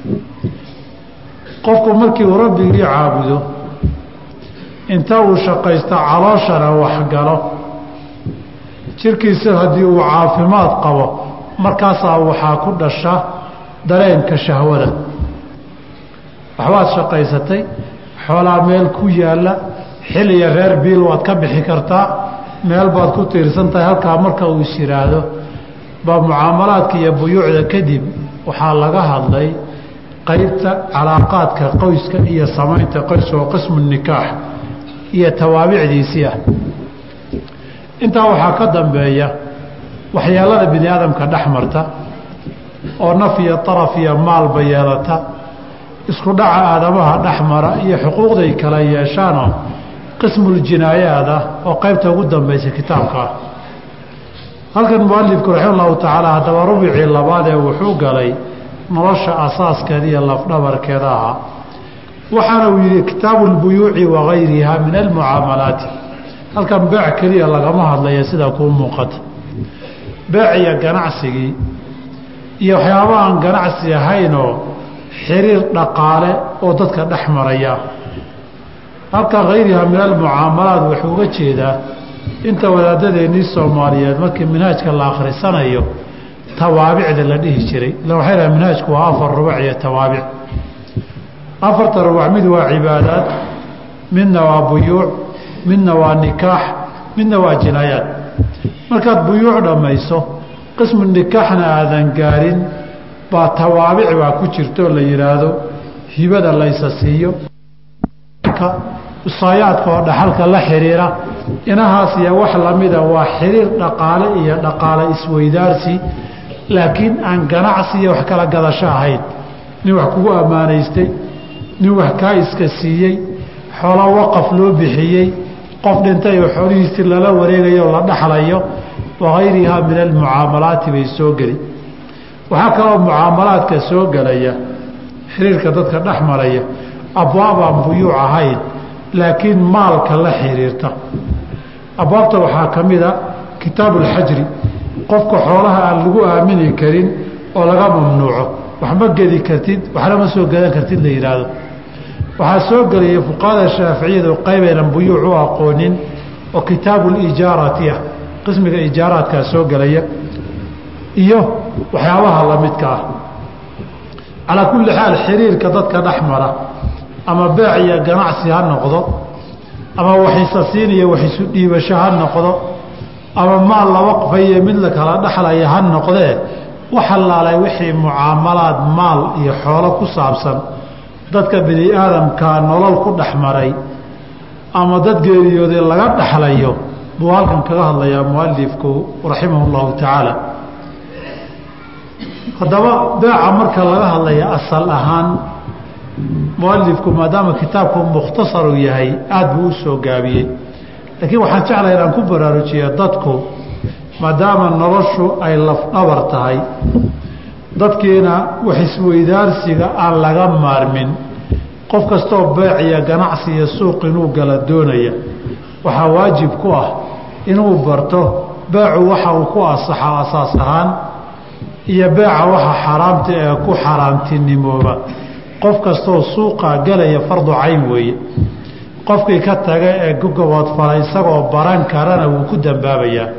qofku markii uu rabbigii caabudo inta uu shaqaysto calooshana waxgalo jirkiisa haddii uu caafimaad qabo markaasaa waxaa ku dhasha dareenka shahwada waxbaad shaqaysatay xoolaa meel ku yaalla xilliga reer biil waad ka bixi kartaa meel baad ku tiirsan tahay halkaa marka uu is yidhaahdo baa mucaamalaadka iyo buyuucda kadib waxaa laga hadlay qaybta calaaqaadka qoyska iyo samaynta qoyska oo qismu nikaax iyo tawaabicdiisii ah. intaa waxaa ka dambeeya waxyaalada bini aadamka dhex marta oo naf iyo taraf iyo maalba yeelata isku dhaca aadamaha dhex mara iyo xuquuqday kala yeeshaanoo qismuljinaayaad ah oo qaybta ugu dambaysa kitaabka ah. halkan mualifku raxima allahu tacaala haddaba rubicii labaad ee wuxuu galay nolosha asaaskeeda iyo lafdhabarkeeda ahaa waxaana uu yidhi kitaabu lbuyuuci wagayriha min almucaamalaati. halkan beec keliya lagama hadlaya sida kuu muuqata, beec iyo ganacsigii iyo waxyaaba aan ganacsi ahaynoo xiriir dhaqaale oo dadka dhex maraya. halkan hayriha min almucaamalaat wuxuu uga jeedaa inta wadaadadeennii soomaaliyeed markii minhaajka la akhrisanayo tawaabicda la dhihi jiray. ila waxay dhaha minhaajku waa 4 rubac iyo tawaabic. 4ta rubac mid waa cibaadaad, midna waa buyuuc, midna waa nikaax, midna waa jinaayaad. markaad buyuuc dhammayso qismu nikaaxna aadan gaarin baa tawaabic baa ku jirtoo la yidhaahdo hibada laysa siiyo, usaayaadka oo dhaxalka la xiriira, inahaas iyo wax lamida waa xiriir dhaqaale iyo dhaqaale isweydaarsi, laakiin aan ganacsi iyo wax kala gadasho ahayn. nin wax kugu ammaanaystay, nin wax kaa iska siiyey, xoolo waqaf loo bixiyey, qof dhintay oo xoolihiisii lala wareegayo o la dhaxlayo, wagayrihaa min almucaamalaati bay soo geli. waxaa kaloo mucaamalaadka soo gelaya xiriirka dadka dhex maraya abwaab aan buyuuc ahayn laakiin maalka la xiriirta. abwaabta waxaa ka mid a kitaabu lxajri, qofka xoolaha aan lagu aamini karin oo laga mamnuuco, wax ma gedi kartid, waxna ma soo gadan kartid la yidhaahdo. waxaa soo gelaya fuqahada shaaficiyadu qaybaynan buyuuc u aqoonin oo kitaabu lijaarati ah, qismiga ijaaraadkaa soo gelaya iyo waxyaabaha lamidka ah. calaa kulli xaal xiriirka dadka dhex mara ama beec iyo ganacsi ha noqdo, ama waxisasiin iyo waxisu dhiibasho ha noqdo, ama maal la waqfayo mid la kala dhexlaya ha noqdee, wax allaalay wixii mucaamalaad maal iyo xoolo ku saabsan dadka bini aadamkaa nolol ku dhex maray ama dad geeriyooday laga dhexlayo buu halkan kaga hadlayaa mualifku raximah llahu tacaala. haddaba beeca marka laga hadlaya asal ahaan mualifku maadaama kitaabku mukhtasaru yahay aad buu u soo gaabiyey, laakiin waxaan jeclahay inaan ku baraarujiyo dadku maadaama noloshu ay lafdhabar tahay, dadkiina wax isweydaarsiga aan laga maarmin, qof kastoo beec iyo ganacsi iyo suuq inuu gala doonaya waxaa waajib ku ah inuu barto beecu waxa uu ku asaxa asaas ahaan iyo beeca waxa xaaraamta ee ku xaaraamtinimooba. qof kastoo suuqa galaya fardu cayn weeye. qofkii ka taga ee gogoboodfala isagoo baran karana wuu ku dambaabayaa.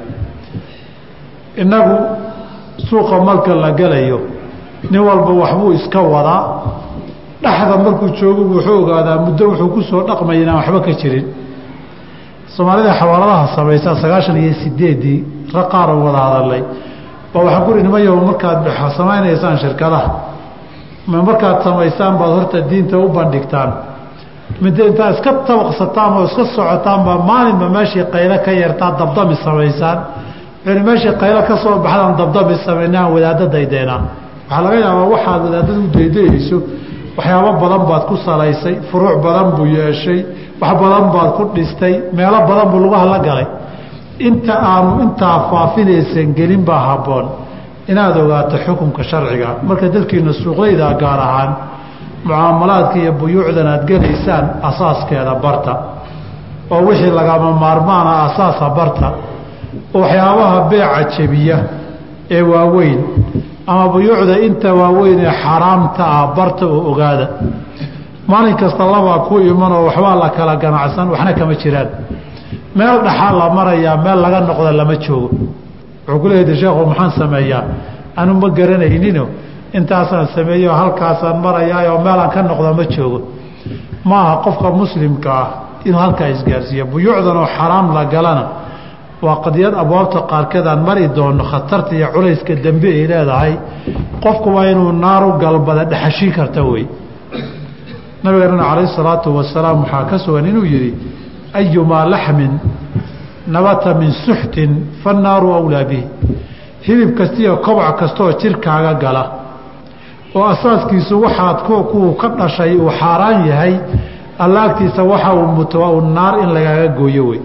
innagu suuqa marka la galayo nin walba waxbuu iska wadaa, dhexda markuu joogo wuxuu ogaadaa muddo wuxuu ku soo dhaqmaya inaan waxba ka jirin. soomaalida xawaaladaha samaysa 98dii raqaar wada hadalay ba waxaan ku nimayo markaad samaynaysaan shirkadaha ma markaad samaysaan baad horta diinta u bandhigtaan, midda intaa iska tabaqsataan oo iska socotaan baa maalinba meeshii qaylo ka yartaa dabdami samaysaan, meeshii qaylo ka soo baxdaan dabdami samaynaan wadaadda daydeenaa. waxaa laga yaabaa waxaad wadaadada u daydayayso waxyaabo badan baad ku salaysay, furuuc badan buu yeeshay, wax badan baad ku dhistay, meelo badan buu lugaha la galay. inta aanu intaa faafinaysan gelin baa habboon inaad ogaato xukunka sharciga. marka dadkiina suuqlayda gaar ahaan mucaamalaadka iyo buyuucdan aad gelaysaan asaaskeeda barta, oo wixii lagama maarmaana asaasa barta, oo waxyaabaha beeca jebiya ee waaweyn ama buyuucda inta waaweyn ee xaraamta ah barta oo ogaada. maalin kasta labaa ku imanoo waxbaa la kala ganacsan, waxna kama jiraan. meel dhaxaa la marayaa, meel laga noqda lama joogo. wuxuu ku leeyahay sheekhu maxaan sameeyaa anu ma garanaynino, intaasaan sameeyo halkaasaan marayaayoo meelaan ka noqda ma joogo. maaha qofka muslimka ah inuu halkaa isgaarsiiyo. buyuucdan oo xaraam la galana waa qadiyad abwaabta qaarkeed aan mari doono khatarta iyo culayska dembe ay leedahay qofku waa inuu naaru galbada dhexashii karta wey nabigeenana calayhi salaatu wasalaam waxaa ka sugan inuu yidhi ayumaa laxmin nabata min suxtin fannaaru awlaa bihi hilib kastiiyo kobac kastaoo jirkaaga gala oo asaaskiisu waxaad kuwu ka dhashay uu xaaraan yahay alla agtiisa waxa uu muto waa uu naar in lagaaga gooyo wey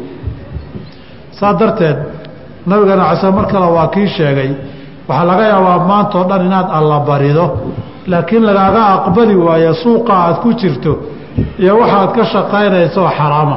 saa darteed nabigeena case mar kale waa kii sheegay waxaa laga yaabaa maantao dhan inaad alla barido laakiin lagaaga aqbali waayo suuqa aad ku jirto iyo waxaad ka shaqaynayso xaraama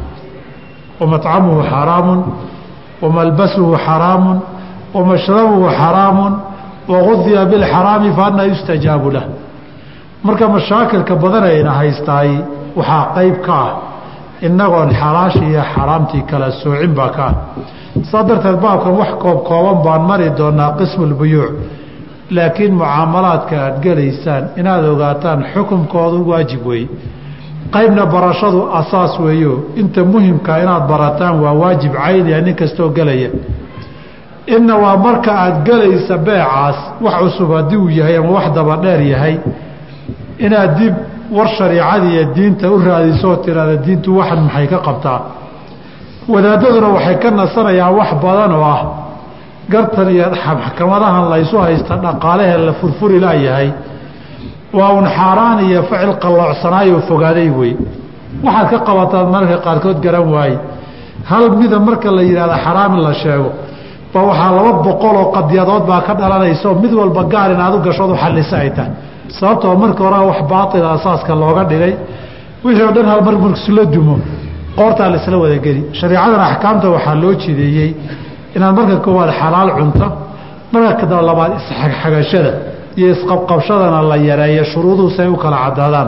ومطعمه حرام وملبسه حرام ومشربه حرام وغذي بالحرام فأنا يستجاب له marka mashaakilka badanayna haystaay waxaa qayb ka ah inagoon xalaash iyo xaraamtii kala soocin baa ka sadarteed baabkan wax kooban baan mari doonaa qismul buyuuc laakiin mucaamalaadka aad galaysaan inaad ogaataan xukunkoodu waajib weeye qaybna barashadu asaas weeyo inta muhiimka inaad barataan waa waajib cayniya nin kastoo gelaya inna waa marka aad galaysa beecaas wax cusub haddii uu yahay ama wax daba dheer yahay inaad dib war shariicadii iyo diinta u raadisoo tiraada diintu waxan maxay ka qabtaa wadaadaduna waxay ka nasanayaan wax badan oo ah gartan iyo maxkamadahan laysu haysta dhaqaalehee la furfuri laayahay waa un xaaraan iyo ficil qalloocsanaayo fogaaday wey waxaad ka qabataad mararka qaarkood garan waaye hal mida marka la yidhahda xaraam in la sheego ba waxaa 200 oo qadiyadood baa ka dhalanayso mid walba gaar inaad u gashood u xallisa ay tahay sababtoo marka hore wax baatil asaaska looga dhigay wixii oo dhan hal mar markii la dumo qoorta la isla wada geli shariicada ahkaamta waxaa loo jideeyay inaad marka koowaad xalaal cunto marka kada labaad isxagxagashada iyo isqabqabshadana la yareeyo shuruuduhu say u kala cadaadaan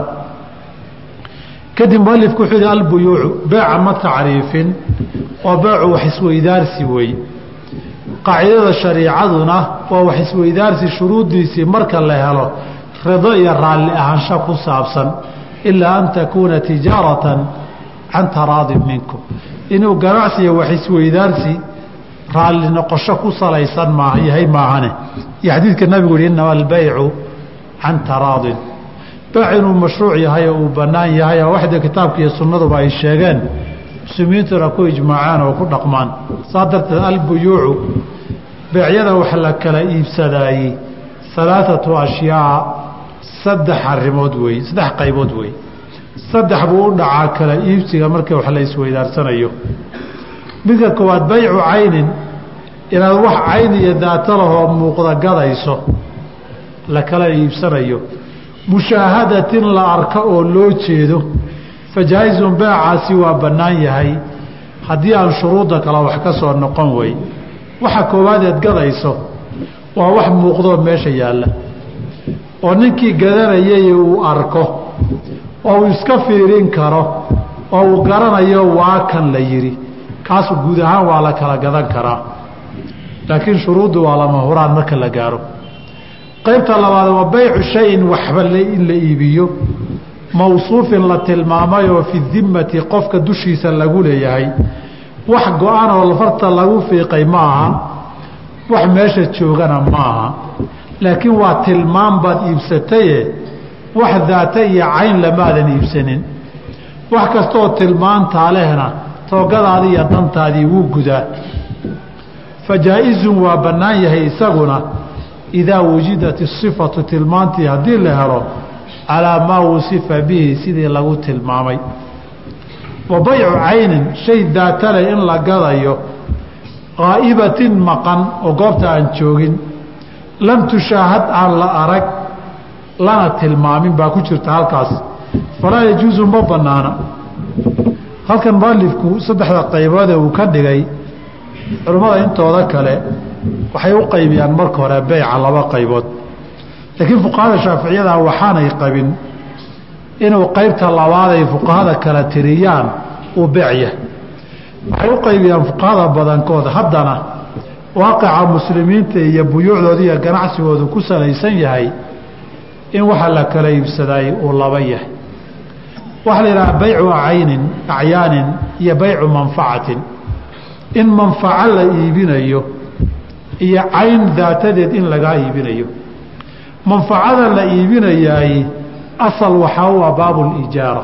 kadib muallifku wuxuu yidhi albuyuucu beeca ma tacriifin oo beecu wax isweydaarsi wey qaacidada shariicaduna waa wax isweydaarsi shuruudiisii marka la helo rido iyo raalli ahaansho ku saabsan ilaa an takuuna tijaaratan can taraadin minkum inuu ganacsiyo wax isweydaarsi raalli noqosho ku salaysan yahay maahane iyo xadiidka nabigu yihi innama albaycu can taraadin beec inuu mashruuc yahay oo uu bannaan yahay oo waxda kitaabka iyo sunnaduba ay sheegeen muslimiintuna ku ijmaacaan oo ku dhaqmaan saa darteed albuyuucu beecyada wax la kala iibsadaayey 3 ashyaa 3 arrimood wey 3 qaybood wey 3 buu u dhacaa kala iibsiga markii wax la isweydaarsanayo midka koowaad baycu caynin inaad wax cayn iyo daato lahoo muuqda gadayso la kala iibsanayo mushaahadatin la arka oo loo jeedo fajaa'izun beecaasi waa bannaan yahay haddii aan shuruudda kale wax ka soo noqon wey waxa koowaad eed gadayso waa wax muuqdoo meesha yaalla oo ninkii gadanayay uu arko oo uu iska fiirin karo oo uu garanayo waa kan la yidhi kaasu guud ahaan waa la kala gadan karaa laakiin shuruuddu waa lama huraan marka la gaaro qaybta labaad waa baycu shayin waxba in la iibiyo mawsuufin la tilmaamay oo fi dimmati qofka dushiisa lagu leeyahay wax go-aan oo farta lagu fiiqay ma aha wax meesha joogana ma aha laakiin waa tilmaam baad iibsataye wax daata iyo cayn lamaadan iibsanin wax kastooo tilmaantaa lehna toogadaadii iyo dantaadii wuu gudaa fajaa'izun waa bannaan yahay isaguna idaa wujidat isifatu tilmaantii haddii la helo calaa maa wusifa bihi sidii lagu tilmaamay wa baycu caynin shay daatale in la gadayo qaa'ibatin maqan oo goobta aan joogin lam tushaahad aan la arag lana tilmaamin baa ku jirta halkaas falaa yajuusu ma bannaana halkan muallifku 3 qaybood uu ka dhigay culimmada intooda kale waxay u qaybiyaan marka hore beeca 2 qaybood laakiin fuqahada shaaficiyada waxaanay qabin inuu qaybta labaad ay fuqahada kala tiriyaan uu beecya waxay u qaybiyaan fuqahada badankooda haddana waaqica muslimiinta iyo buyuucdooda iyo ganacsigoodu ku salaysan yahay in waxa la kala iibsaday uu laba yahay waxa la yidhaha baycu caynin acyaanin iyo baycu manfacatin in manfaco la iibinayo iyo cayn daatadeed in lagaa iibinayo. manfacada la iibinayaay asal waxaa u ah baabulijaara,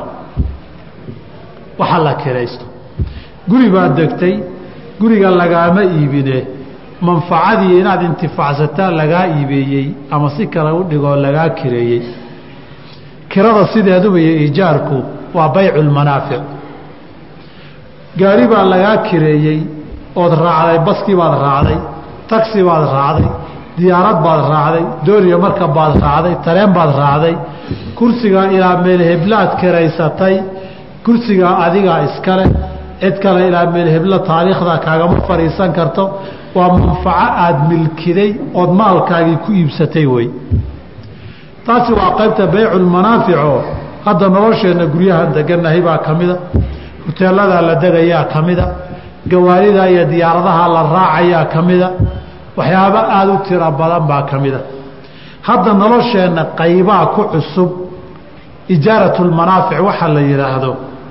waxa la kiraysto. guri baad degtay, guriga lagaama iibine manfacadii inaad intifaacsataa lagaa iibeeyey ama si kale u dhigoo lagaa kireeyey. kirada sideeduba iyo ijaarku waa baycu lmanaafic. gaari baa lagaa kireeyey ood raacday, baskii baad raacday, tagsi baad raacday, diyaarad baad raacday, dooriya markab baad raacday, tareen baad raacday, kursigaa ilaa meel heblaad kiraysatay, kursigaa adigaa iskale, cid kale ilaa meel heblo taariikhda kaagama fadhiisan karto. waa manfaco aada milkiday ood maalkaagii ku iibsatay wey. taasi waa qaybta bayculmanaafico. hadda nolosheenna guryahan degannahay baa ka mida, huteeladaa la degayaa ka mida, gawaarida iyo diyaaradaha la raacayaa ka mida, waxyaabo aada u tiro badan baa ka mida. hadda nolosheenna qaybaa ku cusub ijaaratulmanaafic waxa la yidhaahdo,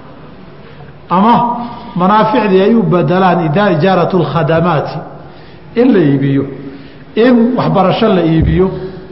ama manaaficdii ay u bedelaan ijaaratulkhadamaati, in la iibiyo, in waxbarasho la iibiyo.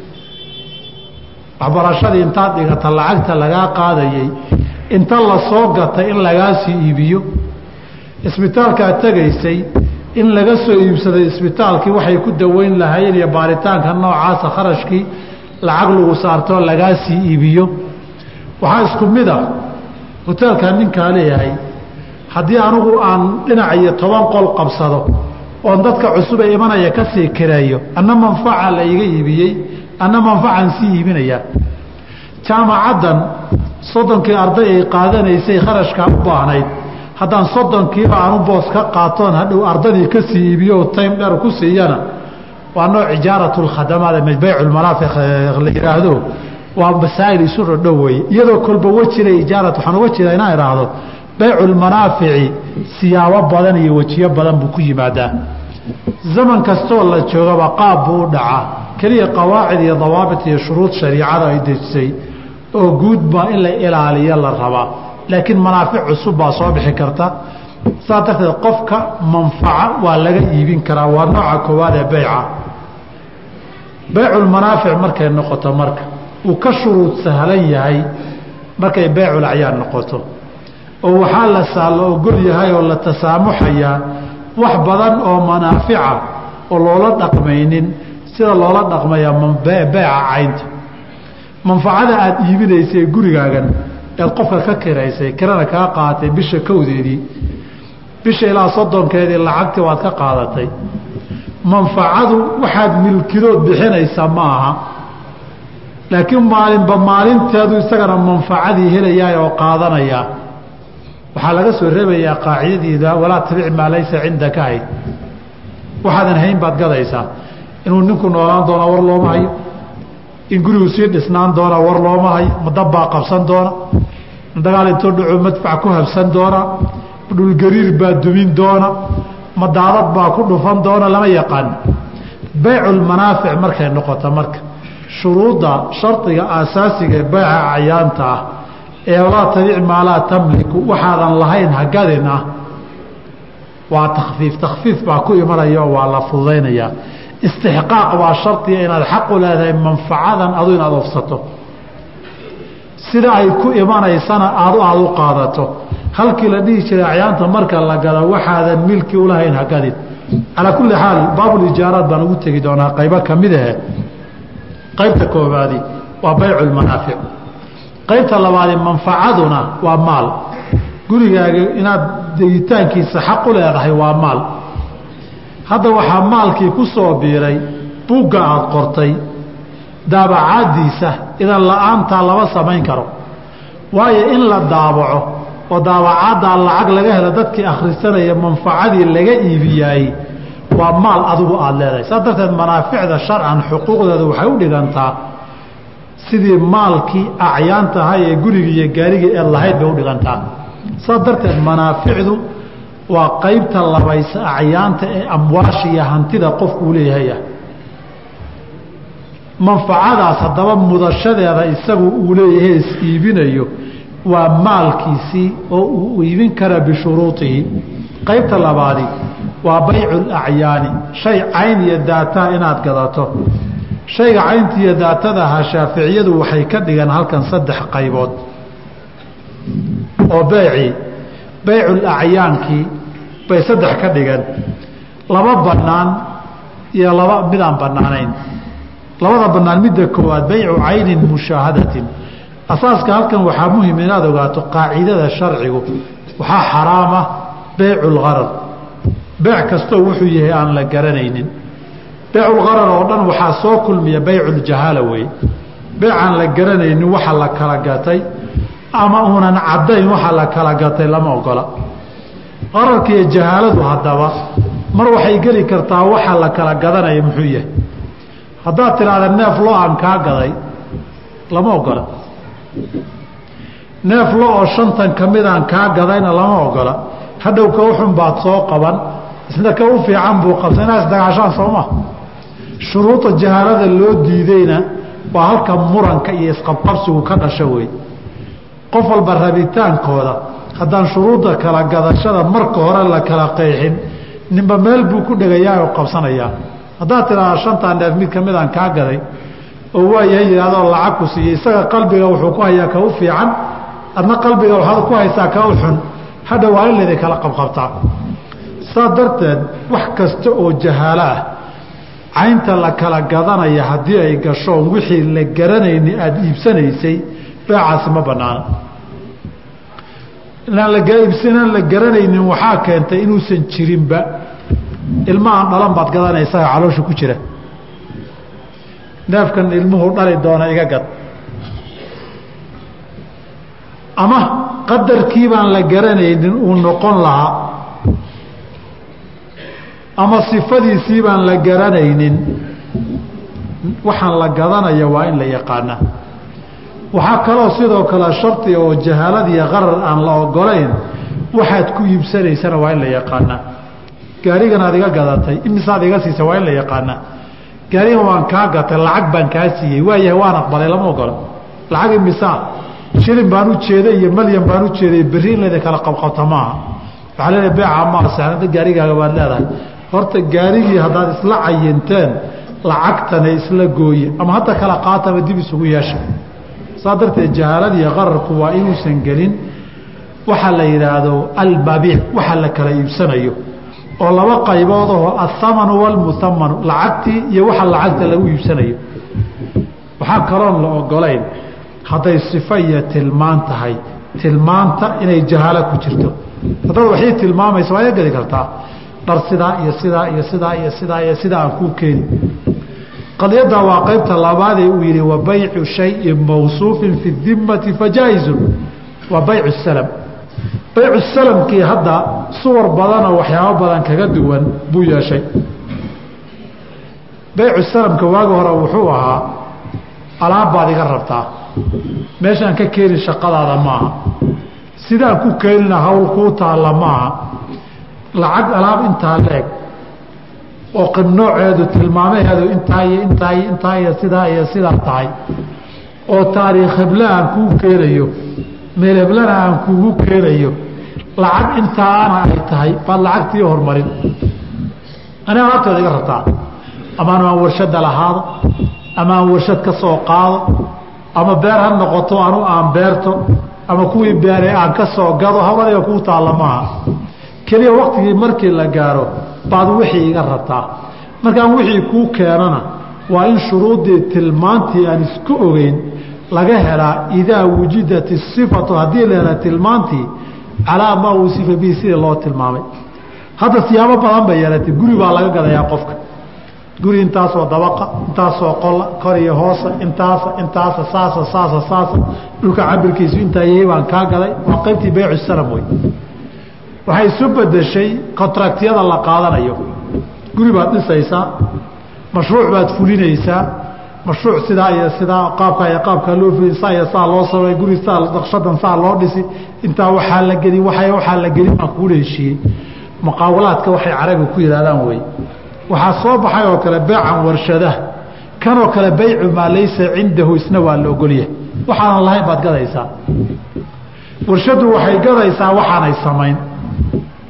waxbarashadii intaad dhigata lacagta lagaa qaadayey inta la soo gatay in lagaa sii iibiyo. isbitaalkaad tegaysay in laga soo iibsaday isbitaalkii waxay ku daweyn lahaayeen iyo baaritaanka noocaasa kharashkii lacag lagu saartoo lagaa sii iibiyo. waxaa isku mid ah hoteelkaa ninkaa leeyahay, haddii anigu aan dhinac iyo 10 qol qabsado oon dadka cusub ee imanaya ka sii kireeyo, anna manfaca la iga iibiyey, anna manfacan sii iibinayaa. jaamacaddan 30kii arday ay qaadanaysay kharashkaa u baahnayd, haddaan 30kiiba aanu boos ka qaatoon hadhow ardadii ka sii iibiyo oo time dheer ku siiyana, waa nooc ijaaratulkhadamaad ama bayculmanaafiq la yidhaahdo. waa masaa'il isu dhodhow weye, iyadoo kolba wejina ijaarat. waxaan uga jeedaa inaan idhaahdo bayculmanaafici siyaabo badan iyo wejiyo badan buu ku yimaadaa. zaman kastoo la joogaba qaab buu u dhacaa. keliya qawaacid iyo dawaabit iyo shuruud shariicada ay dejisay oo guudba in la ilaaliyo la rabaa, laakiin manaafic cusub baa soo bixi karta. saa darteed qofka manfaco waa laga iibin karaa. waa nooca koowaad ee bayca. bayculmanaafic markay noqoto marka uu ka shuruud sahlan yahay markay baycul acyaan noqoto, oo waxaa la ogol yahay oo la tasaamuxayaa wax badan oo manaafica oo loola dhaqmaynin sida loola dhaqmayaa bayca caynta. manfacada aada iibinaysay gurigaagan eed qofka ka kiraysay, kirana kaa qaadatay bisha 1deedii, bisha ilaa 30keedii lacagtii waad ka qaadatay. manfacadu waxaad milkidood bixinaysa ma aha, laakiin maalinba maalinteedu isagana manfacadii helayaa oo qaadanayaa. waxaa laga soo reebayaa qaacidadiida walaa tabic maa laysa cindaka ahayd. waxaadan hayn baad gadaysaa. inuu ninku noolaan doona war looma hayo, in gurigu sii dhisnaan doona war looma hayo, ma dabbaa qabsan doona, ma dagaal intoo dhaco madfac ku habsan doona, ma dhulgariir baa dumin doona, ma daadad baa ku dhufan doona, lama yaqaan. bayculmanaafic markay noqoto marka shuruudda shardiga aasaasiga ee bayca cayaanta ah ee walaa tabic maa laa tamliku, waxaadan lahayn hagadin ah, waa takfiif. takfiif baa ku imanaya oo waa la fududaynayaa. istixqaaq waa shardiga inaad xaq u leedahay manfacadan adu inaad oofsato, sida ay ku imanaysana aad u qaadato. halkii la dhihi jiray acyaanta marka la gado waxaadan milki u lahayn hagadin. calaa kulli xaal baabulijaaraad baan ugu tegi doonaa qaybo ka mid ahe. qaybta koobaadi waa bayculmanaafic. qaybta labaadi manfacaduna waa maal. gurigaaga inaad degitaankiisa xaq u leedahay waa maal. hadda waxaa maalkii ku soo biiray buugga aada qortay, daabacaadiisa idan la-aantaa lama samayn karo. waayo in la daabaco oo daabacaaddaa lacag laga helo dadkii akhrisanaya manfacadii laga iibiyaayey waa maal adigu aada leedahay. saas darteed manaaficda sharcan xuquuqdeeda waxay u dhigantaa sidii maalkii acyaantahay ee gurigii iyo gaarigii ee lahayd bay u dhigantaa. saas darteed manaaficdu waa qaybta labaysa acyaanta ee amwaasha iyo hantida qofku uu leeyahayah. manfacadaas haddaba mudashadeeda isagu uu leeyahay is iibinayo waa maalkiisii oo uu iibin kara bishuruudihi. qaybta labaadi waa baycu lacyaani shay cayn iyo daataa inaad gadato shayga caynta iyo daatada ahaa shaaficiyadu waxay ka dhigaan halkan 3 qaybood oo baycu lacyaankii bay 3 ka dhigan 2 bannaan iyo 2 midaan bannaanayn labada bannaan midda koowaad baycu caynin mushaahadatin asaaska halkan waxaa muhiim inaad ogaato qaacidada sharcigu waxaa xaraama baycu lgharar beec kastoo wuxuu yahay aan la garanaynin baycu lgharar oo dhan waxaa soo kulmiya baycu ljahaala weeye beec aan la garanaynin waxa la kala gatay ama uunan caddayn waxa la kala gatay lama ogola qararka iyo jahaaladu haddaba mar waxay geli kartaa waxa la kala gadanaya muxuu yahay haddaad tidhaahda neef lo aan kaa gaday lama ogola neef lo oo 50 ka mid aan kaa gadayna lama ogola hadhow ka uxun baad soo qaban isna ka u fiican buu qabsan inaas dagaashaan sooma shuruuda jahaalada loo diidayna waa halka muranka iyo isqabqabsigu ka dhasho wey qof walba rabitaankooda haddaan shuruudda kala gadashada marka hore la kala qeexin ninba meel buu ku dhegayaa oo qabsanayaa haddaad tidhaahda 5 neef mid ka mid aan kaa gaday oo waayahay yidhahdoo lacag ku siiyey isaga qalbiga wuxuu ku hayaa ka u fiican adna qalbiga waxaad ku haysaa ka u xun hadha waa in laydin kala qabqabtaa saa darteed wax kasta oo jahaalo ah caynta la kala gadanaya haddii ay gasho wixii la garanayni aada iibsanaysay beecaasi ma bannaana inaan la garanaynin waxaa keentay inuusan jirinba ilma aan dhalan baad gadanaysaa caloosha ku jira neefkan ilmuhu dhali doona iga gad ama qadarkii baan la garanaynin uu noqon lahaa ama sifadiisii baan la garanaynin waxaan la gadanaya waa in la yaqaanaa waxaa kaloo sidoo kale shardi oo jahaaladiiyo qarar aan la ogolayn waxaad ku iibsanaysana waa in la yaqaanaa gaarigan aad iga gadatay imisaad iga siisa waa in la yaqaanaa gaarigan waan kaa gatay lacag baan kaa siiyey waayahay waan aqbalay lama ogola lacag imisaa shilin baan u jeeday iyo malyan baan u jeeday berri in layda kala qabqabta maaha waxaa leedahay beeca ma asaxnada gaarigaaga baad leedahay horta gaarigii haddaad isla cayinteen lacagtana isla gooye ama hadda kala qaataba dib isugu yeesha saa darteed jahaaladiiyo qararku waa inuusan gelin waxaa la yidhaahdo almabiic waxa la kala iibsanayo oo 2 qaybood oo athamanu walmuhamanu lacagtii iyo waxa lacagta lagu iibsanayo waxaa kaloon la ogolayn hadday sifo iyo tilmaan tahay tilmaanta inay jahaalo ku jirto haddaad waxay tilmaamaysa waa geli kartaa dhar sidaa iyo sidaa iyo sidaa iyo sidaa iyo sidaa aan kuu keeni qadiyadda waa qaybta labaadee uu yidhi wa baycu shayin mawsuufin fi dimmati fajaa'izun waa baycu salam baycu salamkii hadda suwar badanoo waxyaabo badan kaga duwan buu yeeshay baycu salamka waagi hore wuxuu ahaa alaab baad iga rabtaa meeshaan ka keeni shaqadaada maaha sidaan ku keenina hawl kuu taalla maaha lacag alaab intaa leeg oo qib nooceedu tilmaamaheedu intaa iyo intaa iyo intaa iyo sidaa iyo sidaa tahay oo taariikh hebla aan kuu keenayo meel heblana aan kuugu keenayo lacag intaana ay tahay baad lacagtii hormarin aniga alaabteeda iga rabtaa amaan aan warshadda lahaado ama aan warshad ka soo qaado ama beer ha noqoto anu aan beerto ama kuwii beeray aan ka soo gado hawladiga kuu taalla maaha keliya waktigii markii la gaaro baad wixii iga rabtaa markaan wixii kuu keenana waa in shuruuddii tilmaantii aan isku ogeyn laga helaa idaa wujidat isifatu haddii la helaa tilmaantii calaa maa usifa bihi sidii loo tilmaamay hadda siyaabo badan bay yeelatay guri baa laga gadayaa qofka guri intaasoo dabaqa intaasoo qola kor iyo hoosa intaasa saasa dhulka cabirkiisu intaa yahay baan kaa gaday waa qaybtii baycu salam wey waxay isu bedeshay kontraktiyada la qaadanayo guri baad dhisaysaa mashruuc baad fulinaysaa mashruuc sidaa iyo sidaa qaabkaa iyo qaabkaa loo fulin saa iyo saa loo samay guri saa naqshadan saa loo dhisi intaa waxaa la geli waxaa la gelin baan kuula heshiiyey muqaawalaadka waxay carabiga ku yidhahdaan wey waxaa soo baxay oo kale beecan warshadaha kanoo kale baycu maa laysa cindahu isna waa la ogolyahay waxaanan lahayn baad gadaysaa warshaddu waxay gadaysaa waxaanay samayn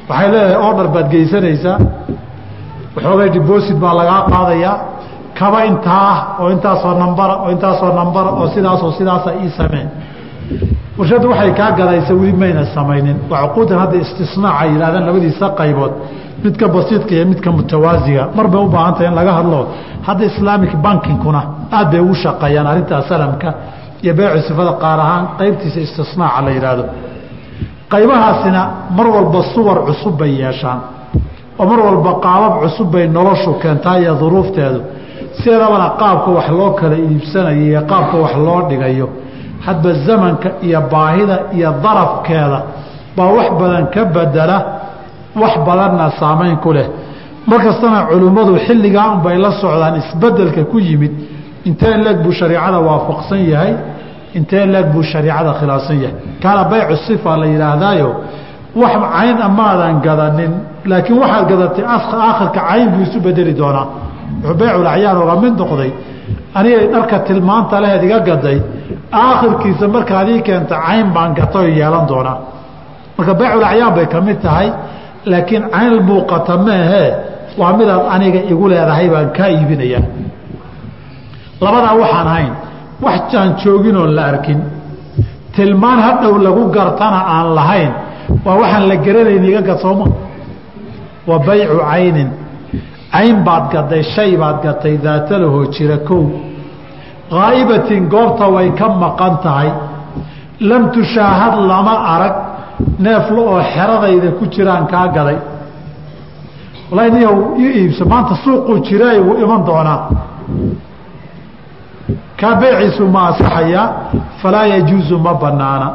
waxay leedahay order baad geysanaysaa waxoogay deposit baa lagaa qaadayaa kaba intaa oo intaasoo nambara oo intaasoo nambara oo sidaasoo sidaasa ii sameen warshaddu waxay kaa gadaysa weli mayna samaynin waa cuquudan hadda istisnaac ay yidhahdaan labadiisa qaybood midka basiidka iyo midka mutawaasiga mar bay u baahantahay in laga hadlo hadda islamic bankingkuna aad bay ugu shaqeeyaan arrintaa salamka iyo beecu sifada qaar ahaan qaybtiisa istisnaaca la yidhaahdo qaybahaasina mar walba suwar cusub bay yeeshaan oo mar walba qaabab cusub bay noloshu keentaa iyo duruufteedu sideedabana qaabka wax loo kala iibsanayo iyo qaabka wax loo dhigayo hadba zamanka iyo baahida iyo darafkeeda baa wax badan ka bedela wax badanna saamayn ku leh markastana culimmadu xilligaa unbay la socdaan isbedelka ku yimid intee leeg buu shariicada waafaqsan yahay intee leeg buu shariicada khilaafsan yahay kaana baycu sifa la yidhaahdaayo wax cayn amaadan gadanin laakiin waxaad gadatay aakhirka cayn buu isu bedeli doonaa wuxuu baycul acyaan oga mid noqday anigay dharka tilmaanta leheed iga gaday aakhirkiisa markaad ii keenta cayn baan gatayo yeelan doonaa marka baycul acyaan bay ka mid tahay laakiin cayn muuqata maahee waa midaad aniga igu leedahay baan kaa iibinayaa labadaa waxaan ahayn wax jaan jooginoon la arkin tilmaan hadhow lagu gartana aan lahayn waa waxaan la garanayn iga gad sooma waa baycu caynin cayn baad gaday shay baad gatay daata lahoo jira kow haa'ibatin goobta way ka maqan tahay lam tushaahad lama arag neefla oo xeradayda ku jiraan kaa gaday walahi niyow ii iibso maanta suuquu jiraay wuu iman doonaa kaa beeciisu ma asaxayaa falaa yajuusu ma banaana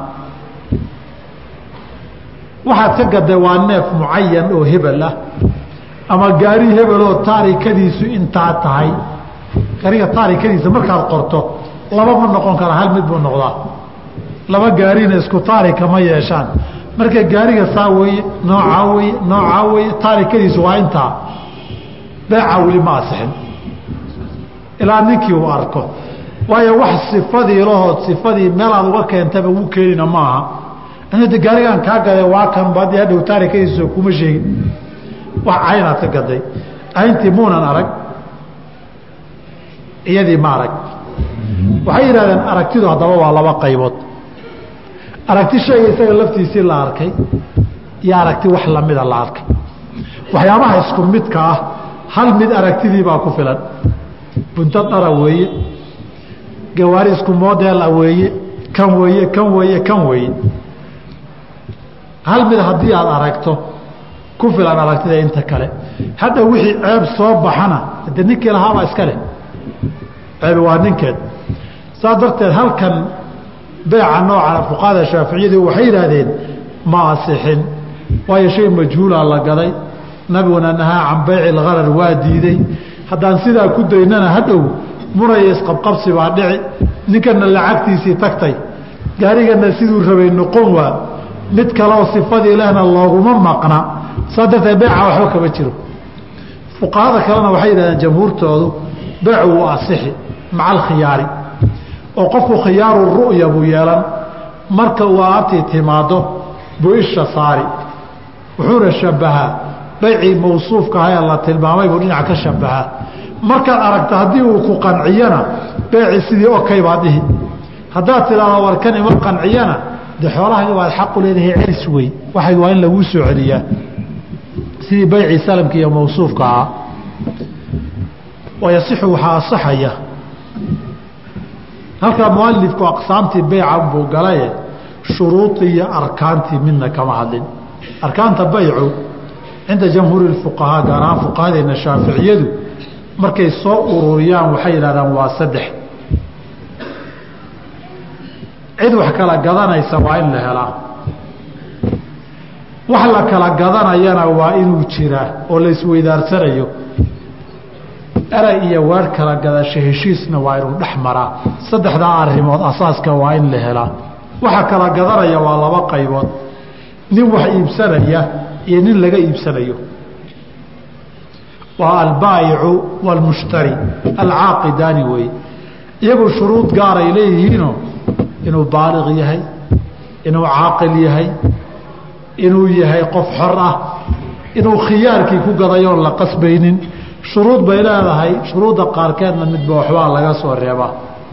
waxaad ka gaday waa neef mucayan oo hebel ah ama gaari hebeloo taarikadiisu intaa tahay gaariga taarikadiisa markaad qorto laba ma noqon kara hal mid buu noqdaa laba gaarina isku taarika ma yeeshaan marka gaariga saa weye noocaa weye noocaa weye taarikadiisu waa intaa beeca weli ma asixin ilaa ninkii uu arko waayo wax sifadii lahood sifadii meelaad uga keentaba wuu keenina maaha inta gaarigan kaa gaday waa kan baad hadhow taarikadiisu kuma sheegin wax caynaad ka gaday cayntii muunan arag iyadii ma arag waxay yidhahdeen aragtidu haddaba waa laba qaybood aragti shayga isaga laftiisii la arkay iyo aragti wax lamida la arkay waxyaabaha isku midka ah hal mid aragtidii baa ku filan bunto dhara weeye gawaari isku moodela weeye kan weeye kan weeye kan weeye hal mid haddii aad aragto ku filan aragtida inta kale hadda wixii ceeb soo baxana de ninkii lahaabaa iska leh ceeb waa ninkeed saa darteed halkan beeca noocana fuqahada shaaficiyadu waxay yidhaahdeen ma asixin waayo shay majhuulaa la gaday nabiguna nahaa can bayci lgharar waa diiday haddaan sidaa ku daynana hadhow muraya isqabqabsi baa dhici ninkana lacagtiisii tagtay gaarigana siduu rabay noqon waa mid kaleoo sifadii lehna looguma maqna saa darteed beeca waxba kama jiro fuqahada kalena waxay yidhahdeen jamhuurtoodu beecu wuu asixi maca alkhiyaari oo qofku khiyaaru ru'ya buu yeelan marka uu aabtii timaado buu isha saari wuxuuna shabahaa baycii mawsuufka aha ee la tilmaamay buu dhinaca ka shabahaa markaad aragto haddii uu ku qanciyana beeci sidii okay baad dhihi haddaad tidhaahdo warkan ima qanciyana de xoolahagi waad xaqu leedahay celis wey waxay waa in laguu soo celiyaa sidii baycii salamka iyo mawsuufka ahaa wayasixu waxaa asaxaya halkaa mualifku aqsaamtii beyca buu galaye shuruudii iyo arkaantii midna kama hadlin arkaanta baycu cinda jamhuuri fuqahaa gaar ahaan fuqahadeena shaaficiyadu markay soo ururiyaan waxay yidhahdaan waa 3 cid wax kala gadanaysa waa in la helaa wax la kala gadanayana waa inuu jiraa oo la isweydaarsanayo eray iyo waar kala gadasho heshiisna waa inuu dhex maraa 3daa arrimood asaaska waa in la helaa waxa kala gadanaya waa 2 qaybood nin wax iibsanaya iyo nin laga iibsanayo waa albaayicu waalmushtari alcaaqidaani weeye iyagu shuruud gaaray leeyihiinoo inuu baaliq yahay inuu caaqil yahay inuu yahay qof xor ah inuu khiyaarkii ku gadayoon la qasbaynin shuruud bay leedahay shuruudda qaarkeedna midba waxbaa laga soo reebaa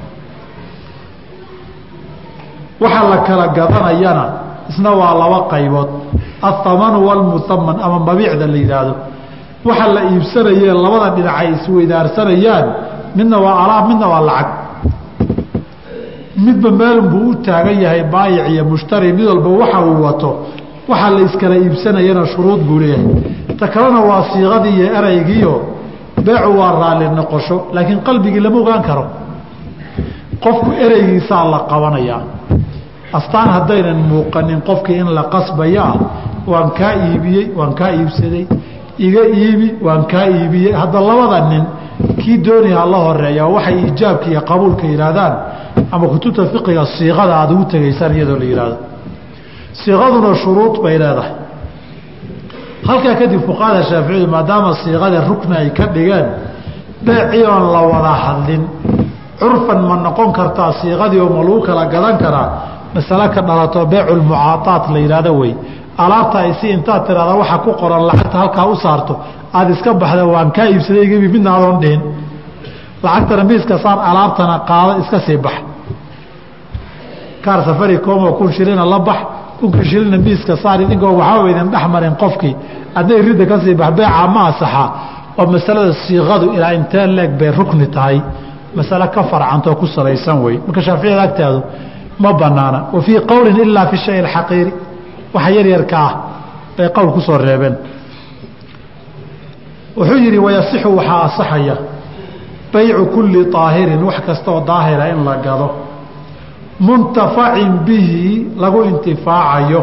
waxaa la kala gadanayana isna waa laba qaybood athamanu walmuhaman ama mabiicda la yidhaahdo waxa la iibsanayee labada dhinac ay isweydaarsanayaan midna waa alaab midna waa lacag midba meelunbuu u taagan yahay baayic iyo mushtari mid walba waxa uu wato waxaa la iskala iibsanayana shuruud buu leeyahay ta kalena waa siiqadii iyo ereygiio beecu waa raalli noqosho laakiin qalbigii lama ogaan karo qofku ereygiisaa la qabanayaa astaan haddaynan muuqanin qofkii in la qasbaya ah waan kaa iibiyey waan kaa iibsaday iga iibi waan kaa iibiyey hadda labada nin kii dooniha la horeeya waxay iijaabka iyo qabuulka yidhaahdaan ama kutubta fiqiga siiqada aad ugu tegaysaan iyadoo la yidhaahdo siiqaduna shuruud bay leedahay halkaa kadib fuqahada shaaficiyadu maadaama siiqada rukni ay ka dhigeen beecii oon la wada hadlin curfan ma noqon kartaa siiqadii oo ma lagu kala gadan karaa masale ka dhalato beeculmucaataat la yidhaahdo wey alaabta ay si intaad tiraada waxa ku qoran lacagta halkaa u saarto aada iska baxda waan kaa iibsaday gebi midna adoon dhihin lacagtana miiska saar alaabtana qaado iska sii bax kaar safari koomo kun shilina la bax kunka shilina miiska saar idinkoo waxba idin dhex marin qofkii adna iridda ka sii bax beeca ma asaxa oo masalada siiqadu ilaa intee leeg bay rukni tahay masale ka farcantoo ku salaysan wey marka shaaficiyada agteedu ma banaana wa fii qowlin ilaa fi shay alxaqiiri waxa yaryarka ah bay qowl ku soo reebeen wuxuu yidhi wayasixu waxaa asaxaya baycu kulli طaahirin wax kastaoo daahira in la gado muntafacin bihi lagu intifaacayo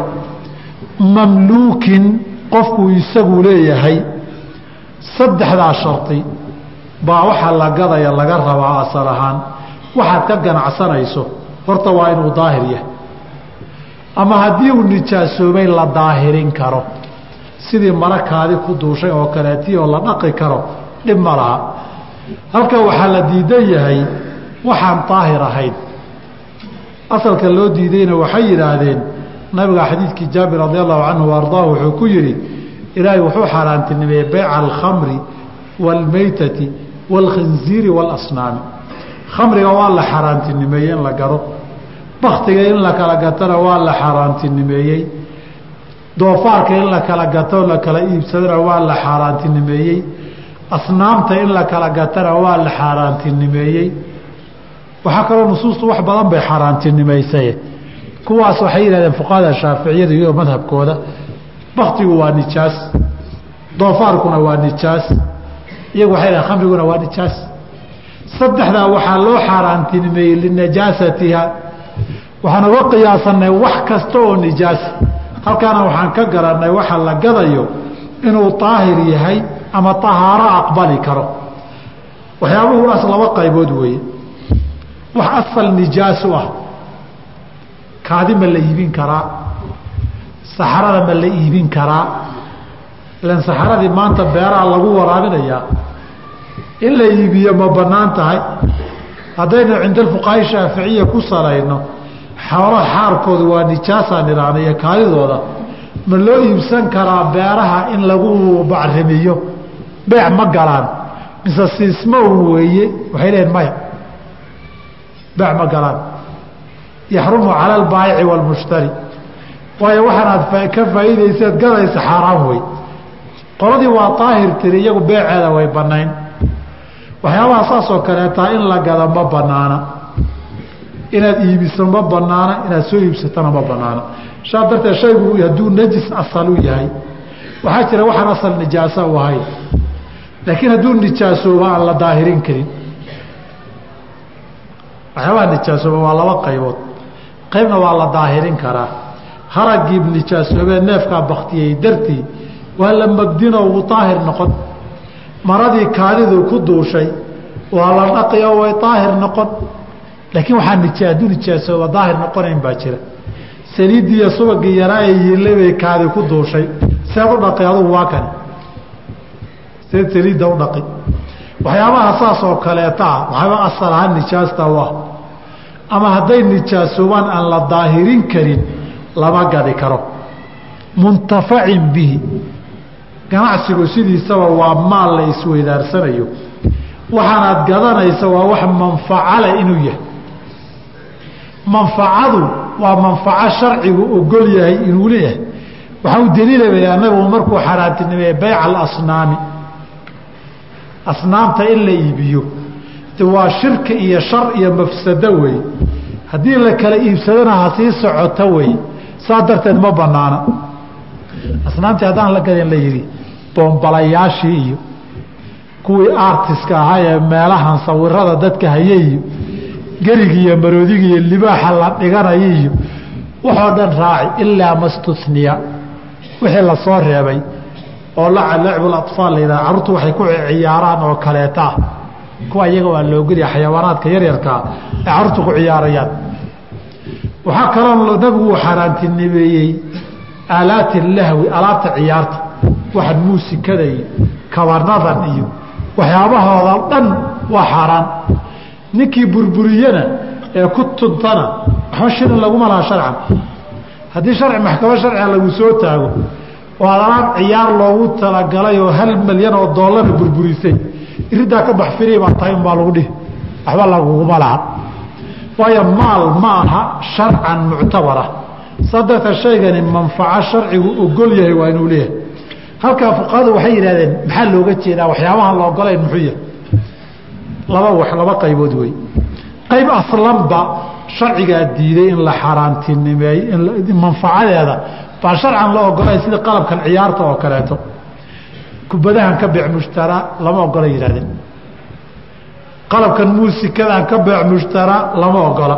mamluukin qofkuu isagu leeyahay saddexdaa shardi baa waxaa la gadaya laga rabaa asal ahaan waxaad ka ganacsanayso horta waa inuu daahir yahay ama haddii uu nijaasoobay la daahirin karo sidii marakaadi ku duushay oo kaleetii oo la dhaqi karo dhib ma laha halka waxaa la diidan yahay waxaan daahir ahayn asalka loo diidayna waxay yidhaahdeen nabiga xadiidkii jaabir radi allahu canhu ardaahu wuxuu ku yidhi ilaahay wuxuu xaaraantinimeeyey beyca alkhamri waalmeytati waalkhinziiri waalasnaami khamriga waa la xaaraantinimeeyey in la gado baktiga in la kala gatona waa la xaaraantinimeeyey doofaarka in la kala gatoo la kala iibsadona waa la xaaraantinimeeyey asnaamta in la kala gatona waa la xaaraantinimeeyey waxaa kaloo nusuustu wax badan bay xaaraantinimaysay kuwaas waxay yidhahdeen fuqahada shaaficiyada iyo madhabkooda baktigu waa nijaas doofaarkuna waa nijaas iyagu waxay yidhahdeen khamriguna waa nijaas saddexdaa waxaa loo xaaraantinimeeyey linajaasatiha waxaan uga qiyaasanay wax kasta oo nijaas halkaana waxaan ka garannay waxa la gadayo inuu daahir yahay ama tahaaro aqbali karo waxyaabuhunaas laba qaybood weeye wax asal nijaas u ah kaadi ma la iibin karaa saxarada ma la iibin karaa ilan saxaradii maanta beeraha lagu waraabinayaa in la iibiyo ma bannaan tahay haddaynu cinda alfuqahaa shaaficiya ku salayno xoolaha xaarkoodu waa nijaasaan idhaahna iyo kaadidooda ma loo iibsan karaa beeraha in lagu bacrimiyo beec ma galaan mise siismo un weeye waxay leeyihin maya beec ma galaan yaxrumu cala albaayici waalmushtari waayo waxaanaad ka faa'iidayseed gadaysa xaaraan wey qoladii waa daahir tiri iyagu beeceeda way bannayn waxyaabaha saasoo kaleetaa in la gado ma banaana inaad iibiso ma banaana inaad soo iibsatona ma banaana saa darteed shaygu hadduu najis asal u yahay waxaa jira waxaan asal nijaasa u ahayn laakiin hadduu nijaasooba aan la daahirin karin waxyaabaha nijaasooba waa laba qaybood qaybna waa la daahirin karaa haraggii nijaasoobee neefkaa baktiyey dartii waa la magdino uu daahir noqon maradii kaadidu ku duushay waa la dhaqi oo way daahir noqon laakiin waxaa hadduu nijaasooba daahir noqonayn baa jira saliiddii iyo subagii yaraa ee yiilay bay kaadi ku duushay seed u dhaqi adugu waa kani seed saliidda u dhaqi waxyaabaha saas oo kaleeta ah waxaaba asal ahaan nijaasta u ah ama hadday nijaasoobaan aan la daahirin karin lama gadi karo muntafacin bihi ganacsigu sidiisaba waa maal la isweydaarsanayo waxaanaad gadanaysa waa wax manfaco leh inuu yahay manfacadu waa manfaco sharcigu ogol yahay inuu leeyahay waxaa u daliilaya nabigu markuu xaaraantinimeeyey bayca alasnaami asnaamta in la iibiyo waa shirki iyo shar iyo mafsado wey haddii la kala iibsadana ha sii socoto wey saa darteed ma banaana asnaamtii haddaan la gadin la yidhi boonbalayaashii iyo kuwii artiska ahaa ee meelahan sawirada dadka hayay iyo gerigi iyo maroodigi iyo libaaxa la dhiganaya iyo waxoo dhan raaci ilaa mastuniya wixii la soo reebay oo lacbul atfaal la yidhaha carruurtu waxay ku ciyaaraan oo kaleeta ah kuwa iyaga waa loogeliya xayawaanaadka yaryarkaa ee carruurtu ku ciyaarayaan waxaa kaloo nabigu uu xaaraantinimeeyey aalaati lahwi alaabta ciyaarta waxan muusikada iyo kabanadan iyo waxyaabahooda dhan waa xaaraan ninkii burburiyana ee ku tuntana waxba shilin laguma laha sharcan haddii maxkamad sharciga lagu soo taago oo alaab ciyaar loogu talagalay oo $1 milyan burburisay iridaa ka bax firi baa tahay unbaa lagu dhihi waxba laguguma laha waayo maal ma aha sharcan muctabara saddeeta shaygani manfaco sharcigu ogol yahay waa inuu leeyahay halkaa fuqahadu waxay yidhahdeen maxaa looga jeedaa waxyaabahan la ogolayn muxuu yahay laba qaybood wey qayb aslanba sharcigaa diiday in la xaaraantinimeeyo manfacadeeda baa sharcan la ogolayn sida qalabkan ciyaarta oo kaleeto kubadahan ka beec mushtara lama ogola yidhahdeen qalabkan muusikadan ka beec mushtara lama ogola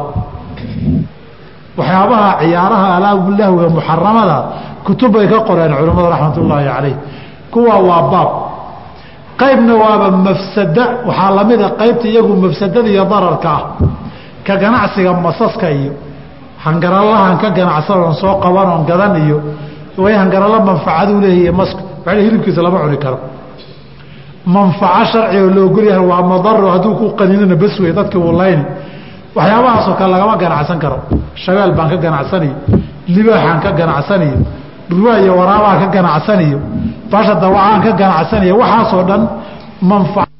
waxyaabaha ciyaaraha alaabulahwiga muxaramada kutub bay ka qoreen culimmadu raxmatullaahi calayh kuwa waa baab qaybna waaba mafsada waxaa lamida qaybta iyagu mafsadada iyo dararka ah ka ganacsiga masaska iyo hangaralahan ka ganacsan oon soo qaban oon gadan iyo way hangarala manfacaduu leeyahay masku waxay hilibkiisa lama cuni karo manfaco sharci oo loo ogol yahay waa madaro hadduu ku qaninana bas wey dadka walayni waxyaabahaasoo kale lagama ganacsan karo shabeel baan ka ganacsanayo libaaxaan ka ganacsanayo dhurwaa iyo waraabaan ka ganacsanayo baasha dawacaan ka ganacsanayo waxaasoo dhan manfaco